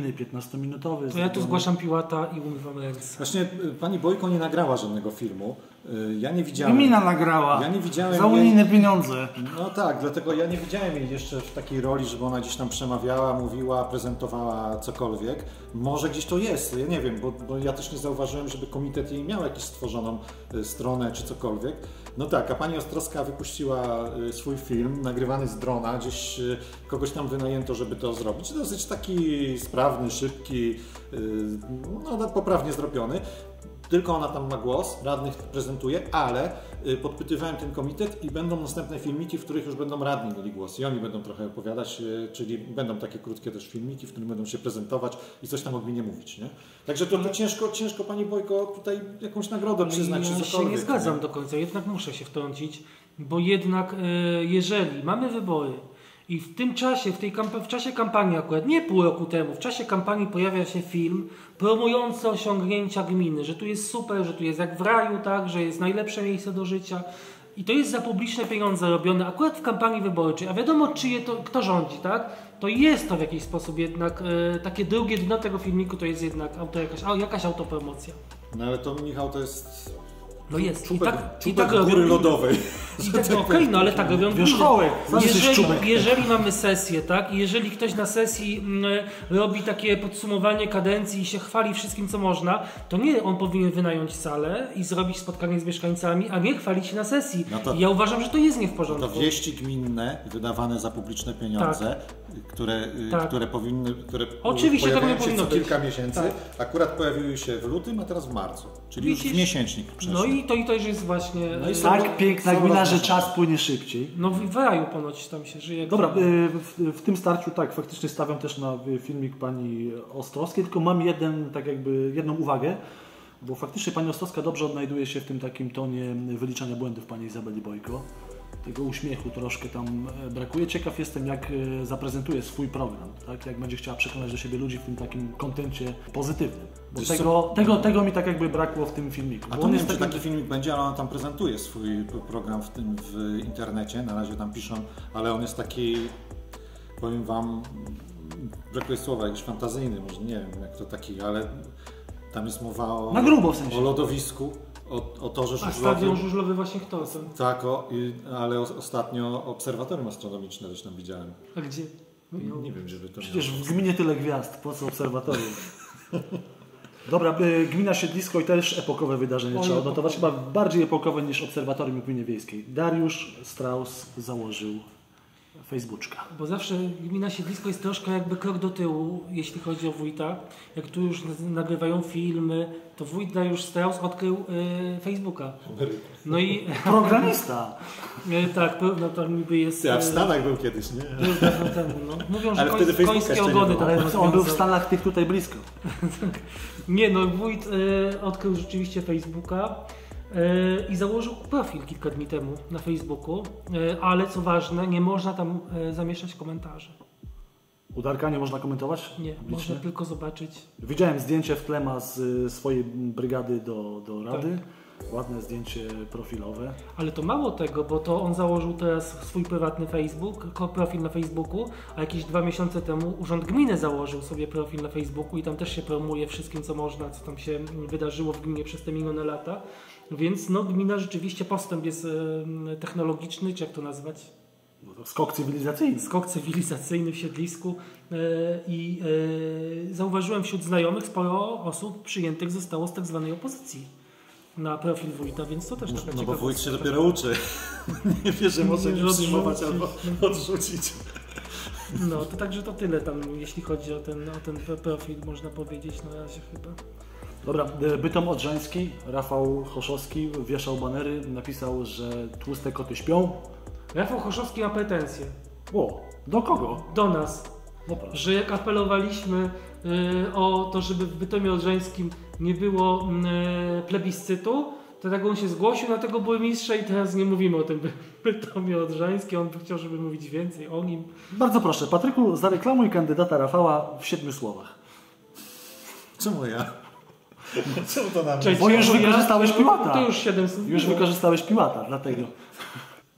godzinny, piętnastominutowy. To ja tu zgłaszam Piłata i umywam ręce. Właśnie pani Bojko nie nagrała żadnego filmu. Ja nie widziałem. Gmina nagrała. Ja nie widziałem za unijne jej... pieniądze. No tak, dlatego ja nie widziałem jej jeszcze w takiej roli, żeby ona gdzieś tam przemawiała, mówiła, prezentowała cokolwiek. Może gdzieś to jest, ja nie wiem, bo, bo ja też nie zauważyłem, żeby komitet jej miał jakąś stworzoną stronę czy cokolwiek. No tak, a pani Ostrowska wypuściła swój film, nagrywany z drona, gdzieś kogoś tam wynajęto, żeby to zrobić. Dosyć taki sprawny, szybki, no poprawnie zrobiony. Tylko ona tam ma głos, radnych prezentuje, ale podpytywałem ten komitet i będą następne filmiki, w których już będą radni mieli głos i oni będą trochę opowiadać, czyli będą takie krótkie też filmiki, w których będą się prezentować i coś tam o gminie mówić, nie? Także to, to ciężko, ciężko pani Bojko tutaj jakąś nagrodę przyznać, ja czy cokolwiek. Ja się nie zgadzam nie? do końca, jednak muszę się wtrącić, bo jednak jeżeli mamy wybory i w tym czasie, w, tej w czasie kampanii akurat, nie pół roku temu, w czasie kampanii pojawia się film promujący osiągnięcia gminy, że tu jest super, że tu jest jak w raju, tak, że jest najlepsze miejsce do życia i to jest za publiczne pieniądze robione akurat w kampanii wyborczej, a wiadomo czyje to, kto rządzi, tak, to jest to w jakiś sposób jednak, e, takie drugie dno tego filmiku to jest jednak auto, jakaś, jakaś autopromocja. No ale to Michał to jest... No jest. Czubek, I tak, czubek i tak góry robią, lodowej. Tak, Okej, okay, no ale tak robią wierzchołek. Jeżeli, jeżeli mamy sesję, tak, i jeżeli ktoś na sesji mm, robi takie podsumowanie kadencji i się chwali wszystkim, co można, to nie on powinien wynająć salę i zrobić spotkanie z mieszkańcami, a nie chwalić się na sesji. No to, ja uważam, że to jest nie w porządku. To wieści gminne wydawane za publiczne pieniądze, tak. które, tak. które powinny, które Oczywiście pojawiają tego się nie co powinno kilka być. miesięcy, tak. Akurat pojawiły się w lutym, a teraz w marcu, czyli Widzisz? już w miesięcznik przeszło. No i to i to już jest właśnie... No i tak piękna gmina, że czas płynie szybciej. No w raju ponoć tam się żyje. Dobra, w, w tym starciu tak, faktycznie stawiam też na filmik pani Ostrowskiej, tylko mam jeden, tak jakby jedną uwagę, bo faktycznie pani Ostrowska dobrze odnajduje się w tym takim tonie wyliczania błędów pani Izabeli Bojko. Tego uśmiechu troszkę tam brakuje. Ciekaw jestem, jak zaprezentuje swój program, tak? Jak będzie chciała przekonać do siebie ludzi w tym takim kontencie pozytywnym. Bo tego, tego, tego mi tak jakby brakło w tym filmiku. A to nie wiem, czy taki filmik będzie, ale ona tam prezentuje swój program w tym w internecie. Na razie tam piszą, ale on jest taki, powiem wam, brakuje słowa, jakiś fantazyjny, może nie wiem jak to taki, ale tam jest mowa o, Na grubo w sensie. o lodowisku. O, o to, że A stadion żużlowy właśnie kto? Ten? Tak, o, i, ale o, ostatnio obserwatorium astronomiczne też tam widziałem. A gdzie? Nie, nie wiem, żeby to Przecież miało. W gminie tyle gwiazd, po co obserwatorium? Dobra, gmina Siedlisko i też epokowe wydarzenie o, trzeba odnotować, chyba bardziej epokowe niż obserwatorium w gminie wiejskiej. Dariusz Strauss założył Facebooczka. Bo zawsze gmina Siedlisko jest troszkę jakby krok do tyłu, jeśli chodzi o wójta. Jak tu już nagrywają filmy, to wójt Dariusz Strauss odkrył y, Facebooka. No i programista. y, tak, no to niby jest... Ja w Stanach był kiedyś, nie? Był dawno temu, no. Mówią, że ale koń, wtedy końskie ogony tam ale on był w Stanach tych tutaj blisko. Nie no, wójt y, odkrył rzeczywiście Facebooka. I założył profil kilka dni temu na Facebooku, ale co ważne, nie można tam zamieszczać komentarzy. U Darka nie można komentować? Nie, publicznie? można tylko zobaczyć. Widziałem zdjęcie w tle ma z swojej brygady do, do Rady. Tak. Ładne zdjęcie profilowe. Ale to mało tego, bo to on założył teraz swój prywatny Facebook, profil na Facebooku, a jakieś dwa miesiące temu Urząd Gminy założył sobie profil na Facebooku i tam też się promuje wszystkim, co można, co tam się wydarzyło w gminie przez te minione lata. Więc no, gmina rzeczywiście postęp jest e, technologiczny, czy jak to nazwać? No to skok cywilizacyjny. Skok cywilizacyjny w Siedlisku e, i e, zauważyłem wśród znajomych sporo osób przyjętych zostało z tak zwanej opozycji na profil wójta, więc to też taka No bo wójt się dopiero uczy. Nie wie, że może nie przyjmować albo odrzucić. No to także to tyle tam, jeśli chodzi o ten, o ten profil, można powiedzieć na razie chyba. Dobra, Bytom Odrzański, Rafał Choszowski wieszał banery, napisał, że tłuste koty śpią. Rafał Choszowski ma pretensje. O, do kogo? Do nas. Dobra. Że jak apelowaliśmy y, o to, żeby w Bytomie Odrzańskim nie było y, plebiscytu, to tak on się zgłosił na tego burmistrza i teraz nie mówimy o tym Bytomie Odrzańskim. On by chciał, żeby mówić więcej o nim. Bardzo proszę, Patryku, zareklamuj kandydata Rafała w siedmiu słowach. Czemu ja? Czemu to nam? Bo już wykorzystałeś ja, Piłata. To już siedem słów. Już wykorzystałeś Piłata, dlatego.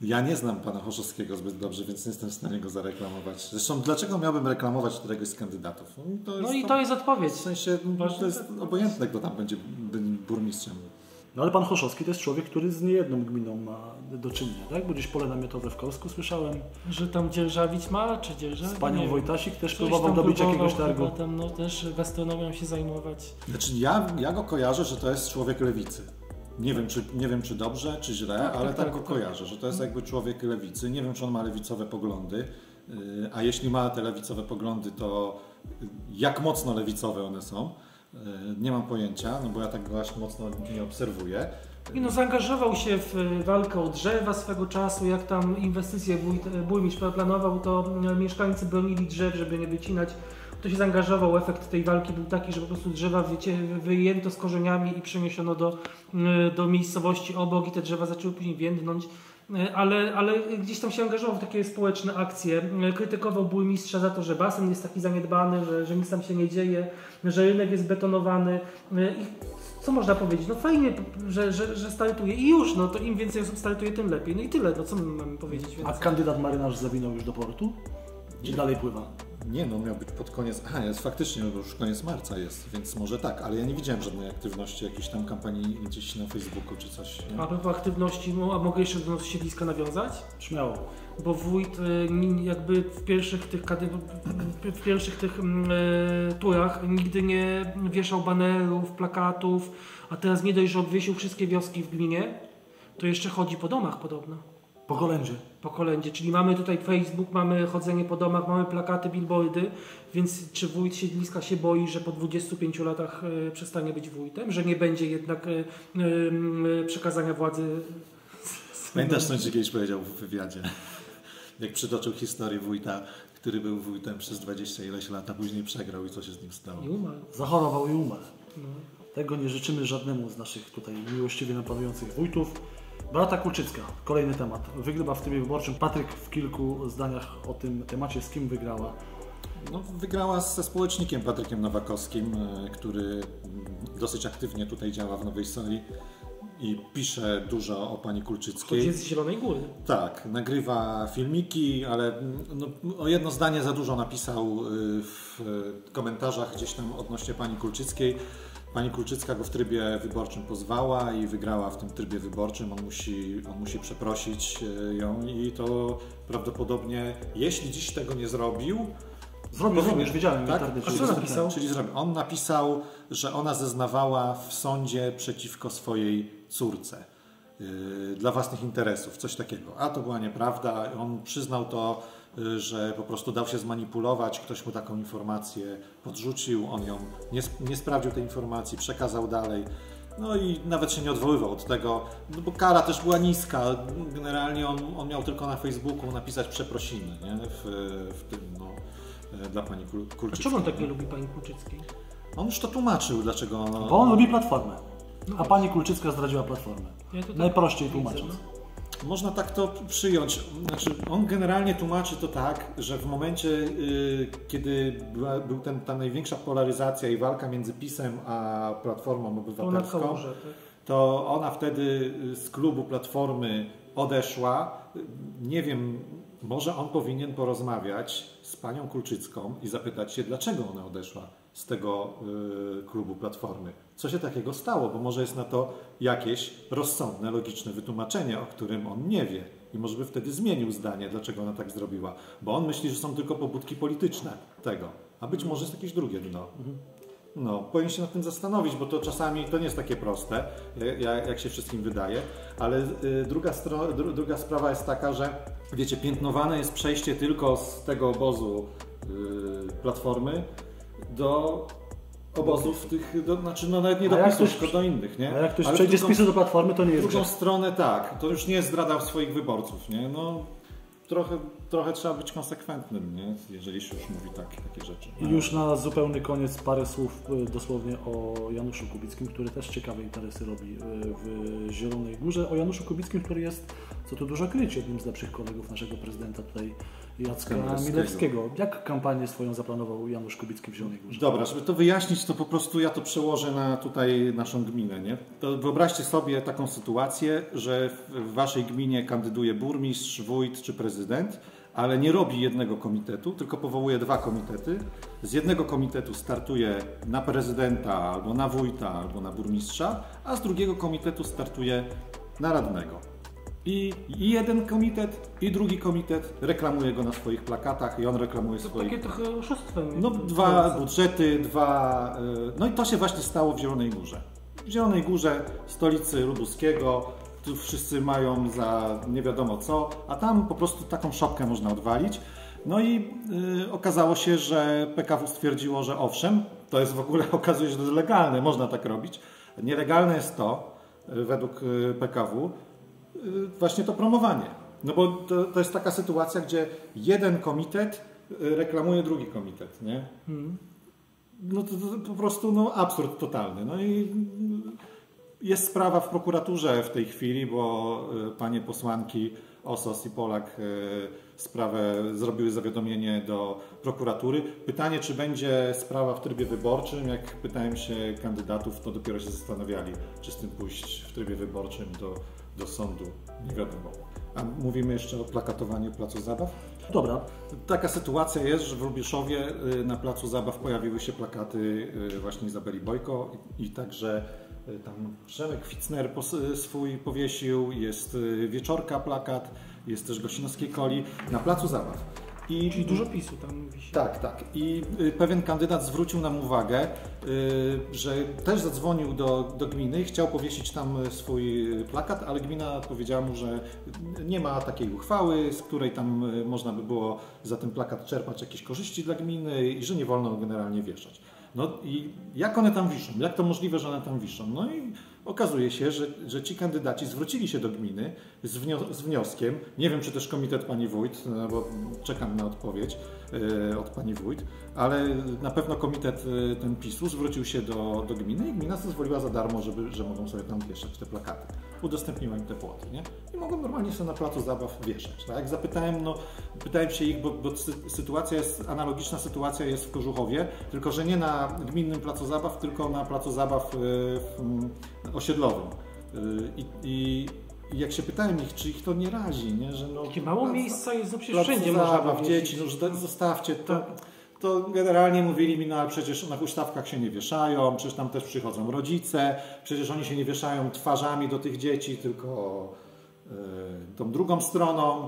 Ja nie znam pana Chorzowskiego zbyt dobrze, więc nie jestem w stanie go zareklamować. Zresztą dlaczego miałbym reklamować któregoś z kandydatów? No, to jest No i to, to jest odpowiedź. w sensie to jest obojętne, kto tam będzie burmistrzem. No ale pan Chorzowski to jest człowiek, który z niejedną gminą ma do czynienia, tak? Bo gdzieś pole namiotowe w Korsku słyszałem. Że tam dzierżawić ma, czy dzierżawi? Z panią Nie Wojtasik też Coś próbował tam dobić próbował jakiegoś targu. chyba tam no, też gastronomią się zajmować. Znaczy ja, ja go kojarzę, że to jest człowiek lewicy. Nie wiem, czy, nie wiem, czy dobrze, czy źle, Tak, ale tak, tak, tak, go tak. kojarzę, że to jest jakby człowiek lewicy. Nie wiem, czy on ma lewicowe poglądy, yy, a jeśli ma te lewicowe poglądy, to jak mocno lewicowe one są, yy, nie mam pojęcia, no bo ja tak go aż mocno nie obserwuję. I no, zaangażował się w walkę o drzewa swego czasu, jak tam inwestycje burmistrz planował, to mieszkańcy bronili drzew, żeby nie wycinać. To się zaangażował, efekt tej walki był taki, że po prostu drzewa wycie, wyjęto z korzeniami i przeniesiono do, do miejscowości obok i te drzewa zaczęły później więdnąć. Ale, ale gdzieś tam się angażował w takie społeczne akcje. Krytykował burmistrza za to, że basen jest taki zaniedbany, że, że nic tam się nie dzieje, że rynek jest betonowany. I co można powiedzieć? No fajnie, że, że, że startuje i już, no to im więcej osób startuje, tym lepiej. No i tyle, no co my mamy powiedzieć więcej? A kandydat marynarz zawinął już do portu? Czy dalej pływa? Nie, no miał być pod koniec, aha, jest faktycznie, bo już koniec marca jest, więc może tak, ale ja nie widziałem żadnej aktywności, jakiejś tam kampanii gdzieś na Facebooku czy coś. Nie? A propos aktywności, no, a mogę jeszcze do siedliska nawiązać? Śmiało. Bo wójt y, ni- jakby w pierwszych tych, kady- w pierwszych tych y, turach nigdy nie wieszał banerów, plakatów, a teraz nie dość, że obwiesił wszystkie wioski w gminie, to jeszcze chodzi po domach podobno. Po kolędzie. Po kolędzie, czyli mamy tutaj Facebook, mamy chodzenie po domach, mamy plakaty, billboardy, więc czy wójt siedliska się boi, że po dwudziestu pięciu latach y, przestanie być wójtem, że nie będzie jednak y, y, przekazania władzy? Pamiętasz, co ci kiedyś powiedział w wywiadzie? Jak przytoczył historię wójta, który był wójtem przez dwadzieścia ileś lat, a później przegrał i co się z nim stało? I umarł. Zachorował i umarł. No. Tego nie życzymy żadnemu z naszych tutaj miłościwie napanujących wójtów. Beata Kulczycka, kolejny temat. Wygrywa w trybie wyborczym. Patryk w kilku zdaniach o tym temacie, z kim wygrała. No, wygrała ze społecznikiem Patrykiem Nowakowskim, który dosyć aktywnie tutaj działa w Nowej Soli i pisze dużo o pani Kulczyckiej. Choć jest z Zielonej Góry. Tak, nagrywa filmiki, ale no, o jedno zdanie za dużo napisał w komentarzach gdzieś tam odnośnie pani Kulczyckiej. Pani Kulczycka go w trybie wyborczym pozwała i wygrała w tym trybie wyborczym. On musi, on musi przeprosić ją i to prawdopodobnie, jeśli dziś tego nie zrobił, Zrobił, zrobił, już wiedziałem. tak? Internet, A czyli co napisał? Czyli zrobił. On napisał, że ona zeznawała w sądzie przeciwko swojej córce yy, dla własnych interesów, coś takiego. A to była nieprawda. On przyznał to, yy, że po prostu dał się zmanipulować, ktoś mu taką informację podrzucił, on ją nie, nie sprawdził tej informacji, przekazał dalej. No i nawet się nie odwoływał od tego, no bo kara też była niska. Generalnie on, on miał tylko na Facebooku napisać przeprosiny, nie? W, w tym, no, dla pani Kulczyckiej. A czemu on tak nie lubi pani Kulczyckiej? On już to tłumaczył, dlaczego ona... Bo on lubi Platformę, a pani Kulczycka zdradziła Platformę. Ja to tak Najprościej widzę, tłumacząc. no. Można tak to przyjąć. Znaczy, on generalnie tłumaczy to tak, że w momencie, yy, kiedy była, był ten, ta największa polaryzacja i walka między PiS-em a Platformą Obywatelską, To, kałuże, tak? to ona wtedy z klubu Platformy odeszła. Nie wiem, może on powinien porozmawiać z panią Kulczycką i zapytać się, dlaczego ona odeszła z tego y, klubu Platformy. Co się takiego stało? Bo może jest na to jakieś rozsądne, logiczne wytłumaczenie, o którym on nie wie. I może by wtedy zmienił zdanie, dlaczego ona tak zrobiła. Bo on myśli, że są tylko pobudki polityczne tego. A być może jest jakieś drugie dno. No, powinien się nad tym zastanowić, bo to czasami to nie jest takie proste, jak, jak się wszystkim wydaje, ale y, druga, stro, dru, druga sprawa jest taka, że wiecie, piętnowane jest przejście tylko z tego obozu y, Platformy do obozów tych, do, znaczy no nawet nie do PiSu, tylko do innych, nie? A jak ktoś ale przejdzie drugą, z PiSu do Platformy, to nie w jest drugą grzech. stronę tak, to już nie jest zdrada swoich wyborców, nie? No, trochę, trochę trzeba być konsekwentnym, nie? Jeżeli się już mówi takie, takie rzeczy. I już na zupełny koniec parę słów dosłownie o Januszu Kubickim, który też ciekawe interesy robi w Zielonej Górze. O Januszu Kubickim, który jest, co tu dużo kryć, jednym z lepszych kolegów naszego prezydenta tutaj Jacka Milewskiego. Milewskiego. Jak kampanię swoją zaplanował Janusz Kubicki w Zielonej Górze? Dobra, żeby to wyjaśnić, to po prostu ja to przełożę na tutaj naszą gminę. Nie? To wyobraźcie sobie taką sytuację, że w waszej gminie kandyduje burmistrz, wójt czy prezydent, ale nie robi jednego komitetu, tylko powołuje dwa komitety. Z jednego komitetu startuje na prezydenta, albo na wójta, albo na burmistrza, a z drugiego komitetu startuje na radnego. I, I jeden komitet, i drugi komitet reklamuje go na swoich plakatach i on reklamuje To swoich... takie trochę oszustwem. No dwa budżety, dwa... No i to się właśnie stało w Zielonej Górze. W Zielonej Górze, stolicy lubuskiego, tu wszyscy mają za nie wiadomo co, a tam po prostu taką szopkę można odwalić. No i y, okazało się, że P K W stwierdziło, że owszem, to jest w ogóle, okazuje się, że to jest legalne, można tak robić. Nielegalne jest to, y, według y, P K W, y, właśnie to promowanie. No bo to, to jest taka sytuacja, gdzie jeden komitet y, reklamuje drugi komitet, nie? Hmm. No to, to po prostu no, absurd totalny. No i jest sprawa w prokuraturze w tej chwili, bo y, panie posłanki Osos i Polak y, sprawę zrobiły zawiadomienie do prokuratury. Pytanie, czy będzie sprawa w trybie wyborczym. Jak pytałem się kandydatów, to dopiero się zastanawiali, czy z tym pójść w trybie wyborczym do, do sądu. Nie wiadomo. A mówimy jeszcze o plakatowaniu placu zabaw? Dobra. Taka sytuacja jest, że w Lubieszowie y, na placu zabaw pojawiły się plakaty y, właśnie Izabeli Bojko i, i także y, tam Przemek Fitzner pos- swój powiesił, jest y, Wieczorka plakat, jest też Gosinowskiej Coli na placu zabaw. I, Czyli dużo PiSu tam wisi. Tak, tak. I y, pewien kandydat zwrócił nam uwagę, y, że też zadzwonił do, do gminy i chciał powiesić tam swój plakat, ale gmina powiedziała mu, że nie ma takiej uchwały, z której tam y, można by było za ten plakat czerpać jakieś korzyści dla gminy i że nie wolno go generalnie wieszać. No i jak one tam wiszą? Jak to możliwe, że one tam wiszą? No i okazuje się, że, że ci kandydaci zwrócili się do gminy z, wnio- z wnioskiem, nie wiem czy też komitet pani wójt, no bo czekam na odpowiedź yy, od pani wójt, ale na pewno komitet yy, ten PiSu zwrócił się do, do gminy i gmina zezwoliła za darmo, żeby, że mogą sobie tam wieszać te plakaty. Udostępniła im te płoty, nie? I mogą normalnie sobie na placu zabaw wieszać. Tak? Jak zapytałem, no, pytałem się ich, bo, bo sy- sytuacja jest, analogiczna sytuacja jest w Kożuchowie, tylko że nie na gminnym placu zabaw, tylko na placu zabaw yy, w, osiedlowym. I, i, I jak się pytałem ich, czy ich to nie razi, nie? Że no, Takie mało plac, miejsca jest, no przecież plac wszędzie zabaw, można dzieci, no, że zostawcie to. To generalnie mówili mi, no ale przecież na huśtawkach się nie wieszają, przecież tam też przychodzą rodzice, przecież oni się nie wieszają twarzami do tych dzieci, tylko yy, tą drugą stroną.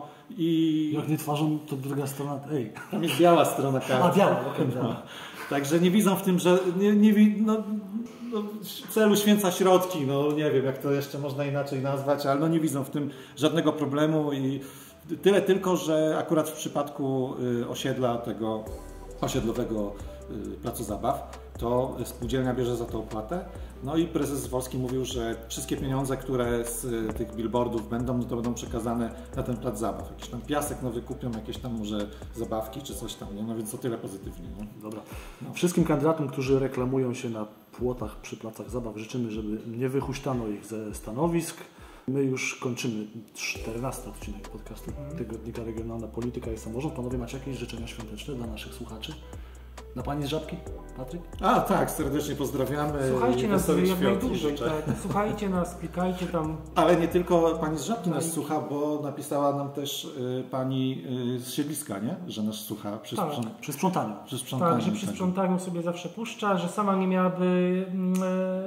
I Jak nie twarzą, to druga strona, ej. tam jest biała strona karty. A, biała, okej, okay, no. Także nie widzą w tym, że nie, nie, no, no, celu święca środki, no nie wiem jak to jeszcze można inaczej nazwać, ale no nie widzą w tym żadnego problemu i tyle tylko, że akurat w przypadku y, osiedla tego osiedlowego y, placu zabaw, to spółdzielnia bierze za to opłatę. No i prezes Wolski mówił, że wszystkie pieniądze, które z y, tych billboardów będą, no to będą przekazane na ten plac zabaw. Jakiś tam piasek nowy kupią, jakieś tam może zabawki czy coś tam, nie? No więc to tyle pozytywnie. Nie? Dobra. No. Wszystkim kandydatom, którzy reklamują się na płotach przy placach zabaw, życzymy, żeby nie wyhuśtano ich ze stanowisk. My już kończymy czternasty odcinek podcastu Tygodnika Regionalna Polityka i Samorząd. Panowie, macie jakieś życzenia świąteczne dla naszych słuchaczy? Na Pani z Żabki? Patryk? A tak, serdecznie pozdrawiamy. Słuchajcie nas Wesołych jak świąt najdłużej, życzę. tak. Słuchajcie nas, klikajcie tam. Ale nie tylko pani z Żabki nas słucha, bo napisała nam też y, pani y, z Siedliska, nie? Że nas słucha przy, Tak. sprząt- Przy sprzątaniu. przy sprzątaniu. Tak, że przy tak. sprzątaniu sobie zawsze puszcza, że sama nie miałaby mm,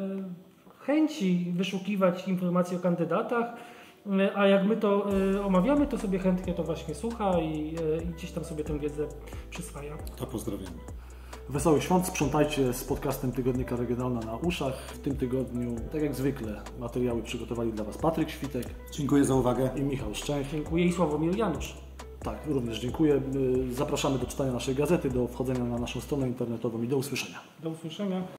e, chęci wyszukiwać informacji o kandydatach, e, a jak my to e, omawiamy, to sobie chętnie to właśnie słucha i, e, i gdzieś tam sobie tę wiedzę przyswaja. To pozdrawiamy. Wesołych świąt, sprzątajcie z podcastem Tygodnika Regionalna na uszach. W tym tygodniu, tak jak zwykle, materiały przygotowali dla Was Patryk Świtek Dziękuję za uwagę. i Michał Szczęch. Dziękuję i Sławomir Janusz. Tak, również dziękuję. Zapraszamy do czytania naszej gazety, do wchodzenia na naszą stronę internetową i do usłyszenia. Do usłyszenia.